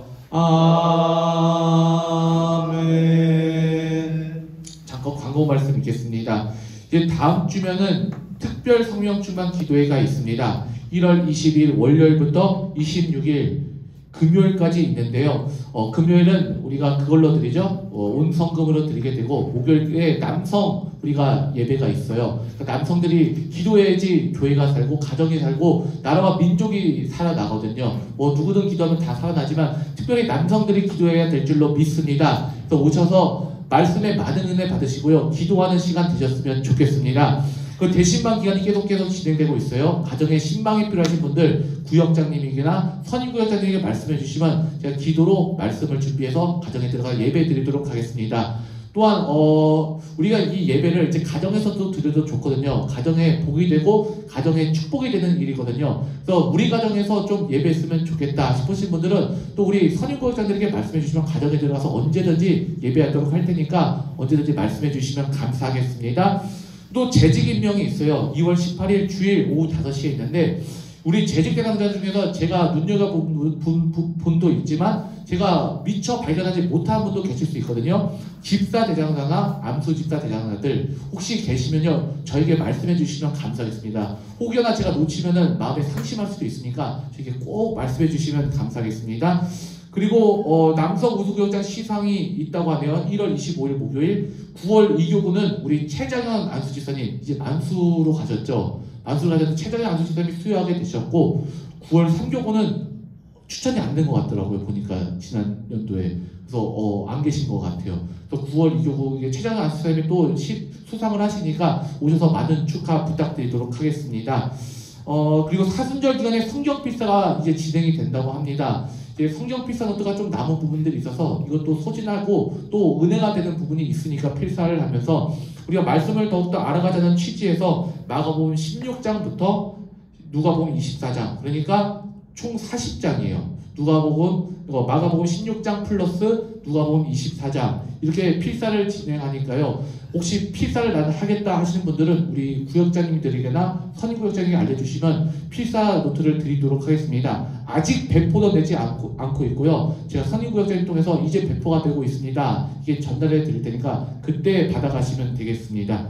아멘. 잠깐 광고 말씀 읽겠습니다. 이제 다음 주면은 특별 성령 충만 기도회가 있습니다. 일월 이십일 월요일부터 이십육일 금요일까지 있는데요. 어, 금요일은 우리가 그걸로 드리죠. 어, 온 성금으로 드리게 되고, 목요일에 남성 우리가 예배가 있어요. 그러니까 남성들이 기도해야지 교회가 살고 가정이 살고 나라와 민족이 살아나거든요. 뭐 누구든 기도하면 다 살아나지만 특별히 남성들이 기도해야 될 줄로 믿습니다. 그래서 오셔서 말씀에 많은 은혜 받으시고요. 기도하는 시간 되셨으면 좋겠습니다. 그 대신방 기간이 계속 계속 진행되고 있어요. 가정에 신방이 필요하신 분들 구역장님에게나 선임구역장님에게 말씀해 주시면 제가 기도로 말씀을 준비해서 가정에 들어가 예배 드리도록 하겠습니다. 또한 어 우리가 이 예배를 이제 가정에서도 드려도 좋거든요. 가정에 복이 되고 가정에 축복이 되는 일이거든요. 그래서 우리 가정에서 좀 예배했으면 좋겠다 싶으신 분들은 또 우리 선임구역장들에게 말씀해 주시면 가정에 들어가서 언제든지 예배하도록 할 테니까 언제든지 말씀해 주시면 감사하겠습니다. 또 재직 임명이 있어요. 이월 십팔일 주일 오후 다섯 시에 있는데 우리 재직 대상자 중에서 제가 눈여겨본 분, 분, 분도 있지만 제가 미처 발견하지 못한 분도 계실 수 있거든요. 집사 대장사나 암수 집사 대장사들 혹시 계시면요 저에게 말씀해 주시면 감사하겠습니다. 혹여나 제가 놓치면은 마음에 상심할 수도 있으니까 저에게 꼭 말씀해 주시면 감사하겠습니다. 그리고 어, 남성 우수교육장 시상이 있다고 하면 일월 이십오일 목요일, 구월 이교구는 우리 최장현 안수집사님 이제 안수로 가셨죠. 안수로 가셔서 최장현 안수집사님이 수여하게 되셨고, 구월 삼교구는 추천이 안 된 것 같더라고요. 보니까 지난 연도에. 그래서 어, 안 계신 것 같아요. 그래서 구월 이교구 최장현 안수집사님이 또 시, 수상을 하시니까 오셔서 많은 축하 부탁드리도록 하겠습니다. 어, 그리고 사순절 기간에 성경 필사가 이제 진행이 된다고 합니다. 성경 필사 노트가 좀 남은 부분들이 있어서 이것도 소진하고 또 은혜가 되는 부분이 있으니까 필사를 하면서 우리가 말씀을 더욱더 알아가자는 취지에서 마가복음 십육장부터 누가복음 이십사장, 그러니까 총 사십장이에요. 누가복음, 마가복음 십육장 플러스 누가복음 이십사장 이렇게 필사를 진행하니까요. 혹시 필사를 나는 하겠다 하시는 분들은 우리 구역장님들에게나 선임구역장님에게 알려주시면 필사 노트를 드리도록 하겠습니다. 아직 배포도 되지 않고, 않고 있고요. 제가 선임구역장님 통해서 이제 배포가 되고 있습니다. 이게 전달해 드릴 테니까 그때 받아가시면 되겠습니다.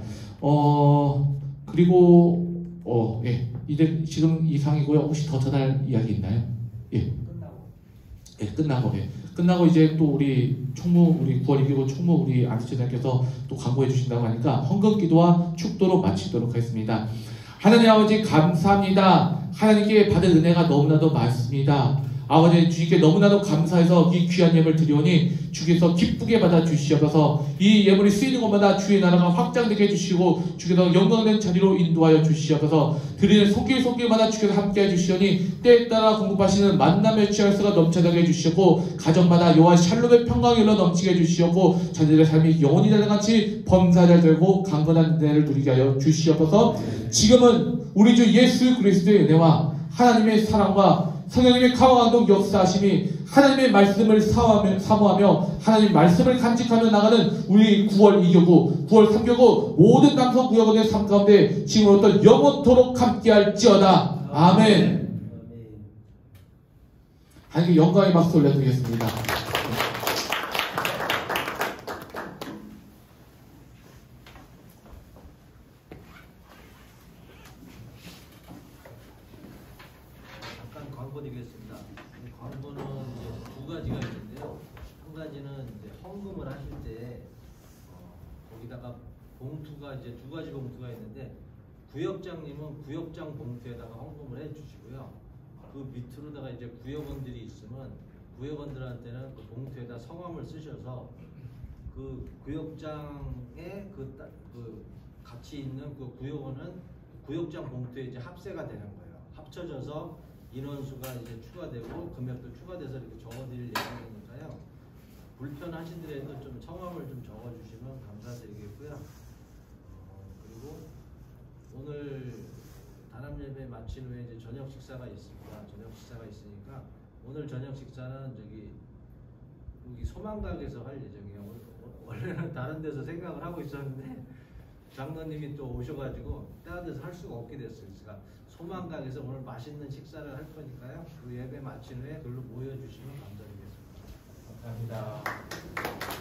어 그리고 어 예 이제 지금 이상이고요. 혹시 더 전할 이야기 있나요? 예. 끝나고. 예 끝나고 예. 끝나고 이제 또 우리 총무 우리 구월 이교구 총무 우리 안수처장께서 또 광고해 주신다고 하니까 헌금기도와 축도로 마치도록 하겠습니다. 하나님 아버지 감사합니다. 하나님께 받은 은혜가 너무나도 많습니다. 아버지 주님께 너무나도 감사해서 이 귀한 예물을 드리오니 주께서 기쁘게 받아 주시옵소서. 이 예물이 쓰이는 곳마다 주의 나라가 확장되게 해주시고 주께서 영광된 자리로 인도하여 주시옵소서. 드리는 손길 손길마다 주께서 함께해 주시오니 때에 따라 공급하시는 만남의 취할수가 넘쳐나게 해주시옵고 가정마다 여호와 샬롬의 평강이 흘러 넘치게 해주시옵고 자녀들의 삶이 영원히 달같이 범사잘 되고 강건한 은혜를 누리게 하여 주시옵소서. 지금은 우리 주 예수 그리스도의 은혜와 하나님의 사랑과 성령님의 강화감동 역사하심이 하나님의 말씀을 사모하며, 사모하며 하나님의 말씀을 간직하며 나가는 우리 구월 이교구, 구월 삼교구 모든 남성 구역원의 삶 가운데 지금부터 영원토록 함께할지어다. 아멘. 하나님께 영광의 박수 올려드리겠습니다. 드리겠습니다. 광고는 이제 두 가지가 있는데요. 한 가지는 이제 헌금을 하실 때 어, 거기다가 봉투가 이제 두 가지 봉투가 있는데 구역장님은 구역장 봉투에다가 헌금을 해주시고요. 그 밑으로다가 이제 구역원들이 있으면 구역원들한테는 그 봉투에다 성함을 쓰셔서 그 구역장에 그, 따- 그 같이 있는 그 구역원은 구역장 봉투에 이제 합세가 되는 거예요. 합쳐져서 인원수가 이제 추가되고 금액도 추가돼서 이렇게 적어드릴 예정이니까요. 불편하시더라도 좀 성함을 좀 적어주시면 감사드리겠고요. 어, 그리고 오늘 단합 예배 마친 후에 이제 저녁 식사가 있습니다. 저녁 식사가 있으니까 오늘 저녁 식사는 저기 여기 소망각에서 할 예정이에요. 원래는 다른 데서 생각을 하고 있었는데 장로님이 또 오셔가지고 다른 데서 할 수가 없게 됐어요. 그러니까 소망각에서 오늘 맛있는 식사를 할 거니까요. 그 예배 마친 후에 그걸로 모여주시면 감사드리겠습니다. 감사합니다.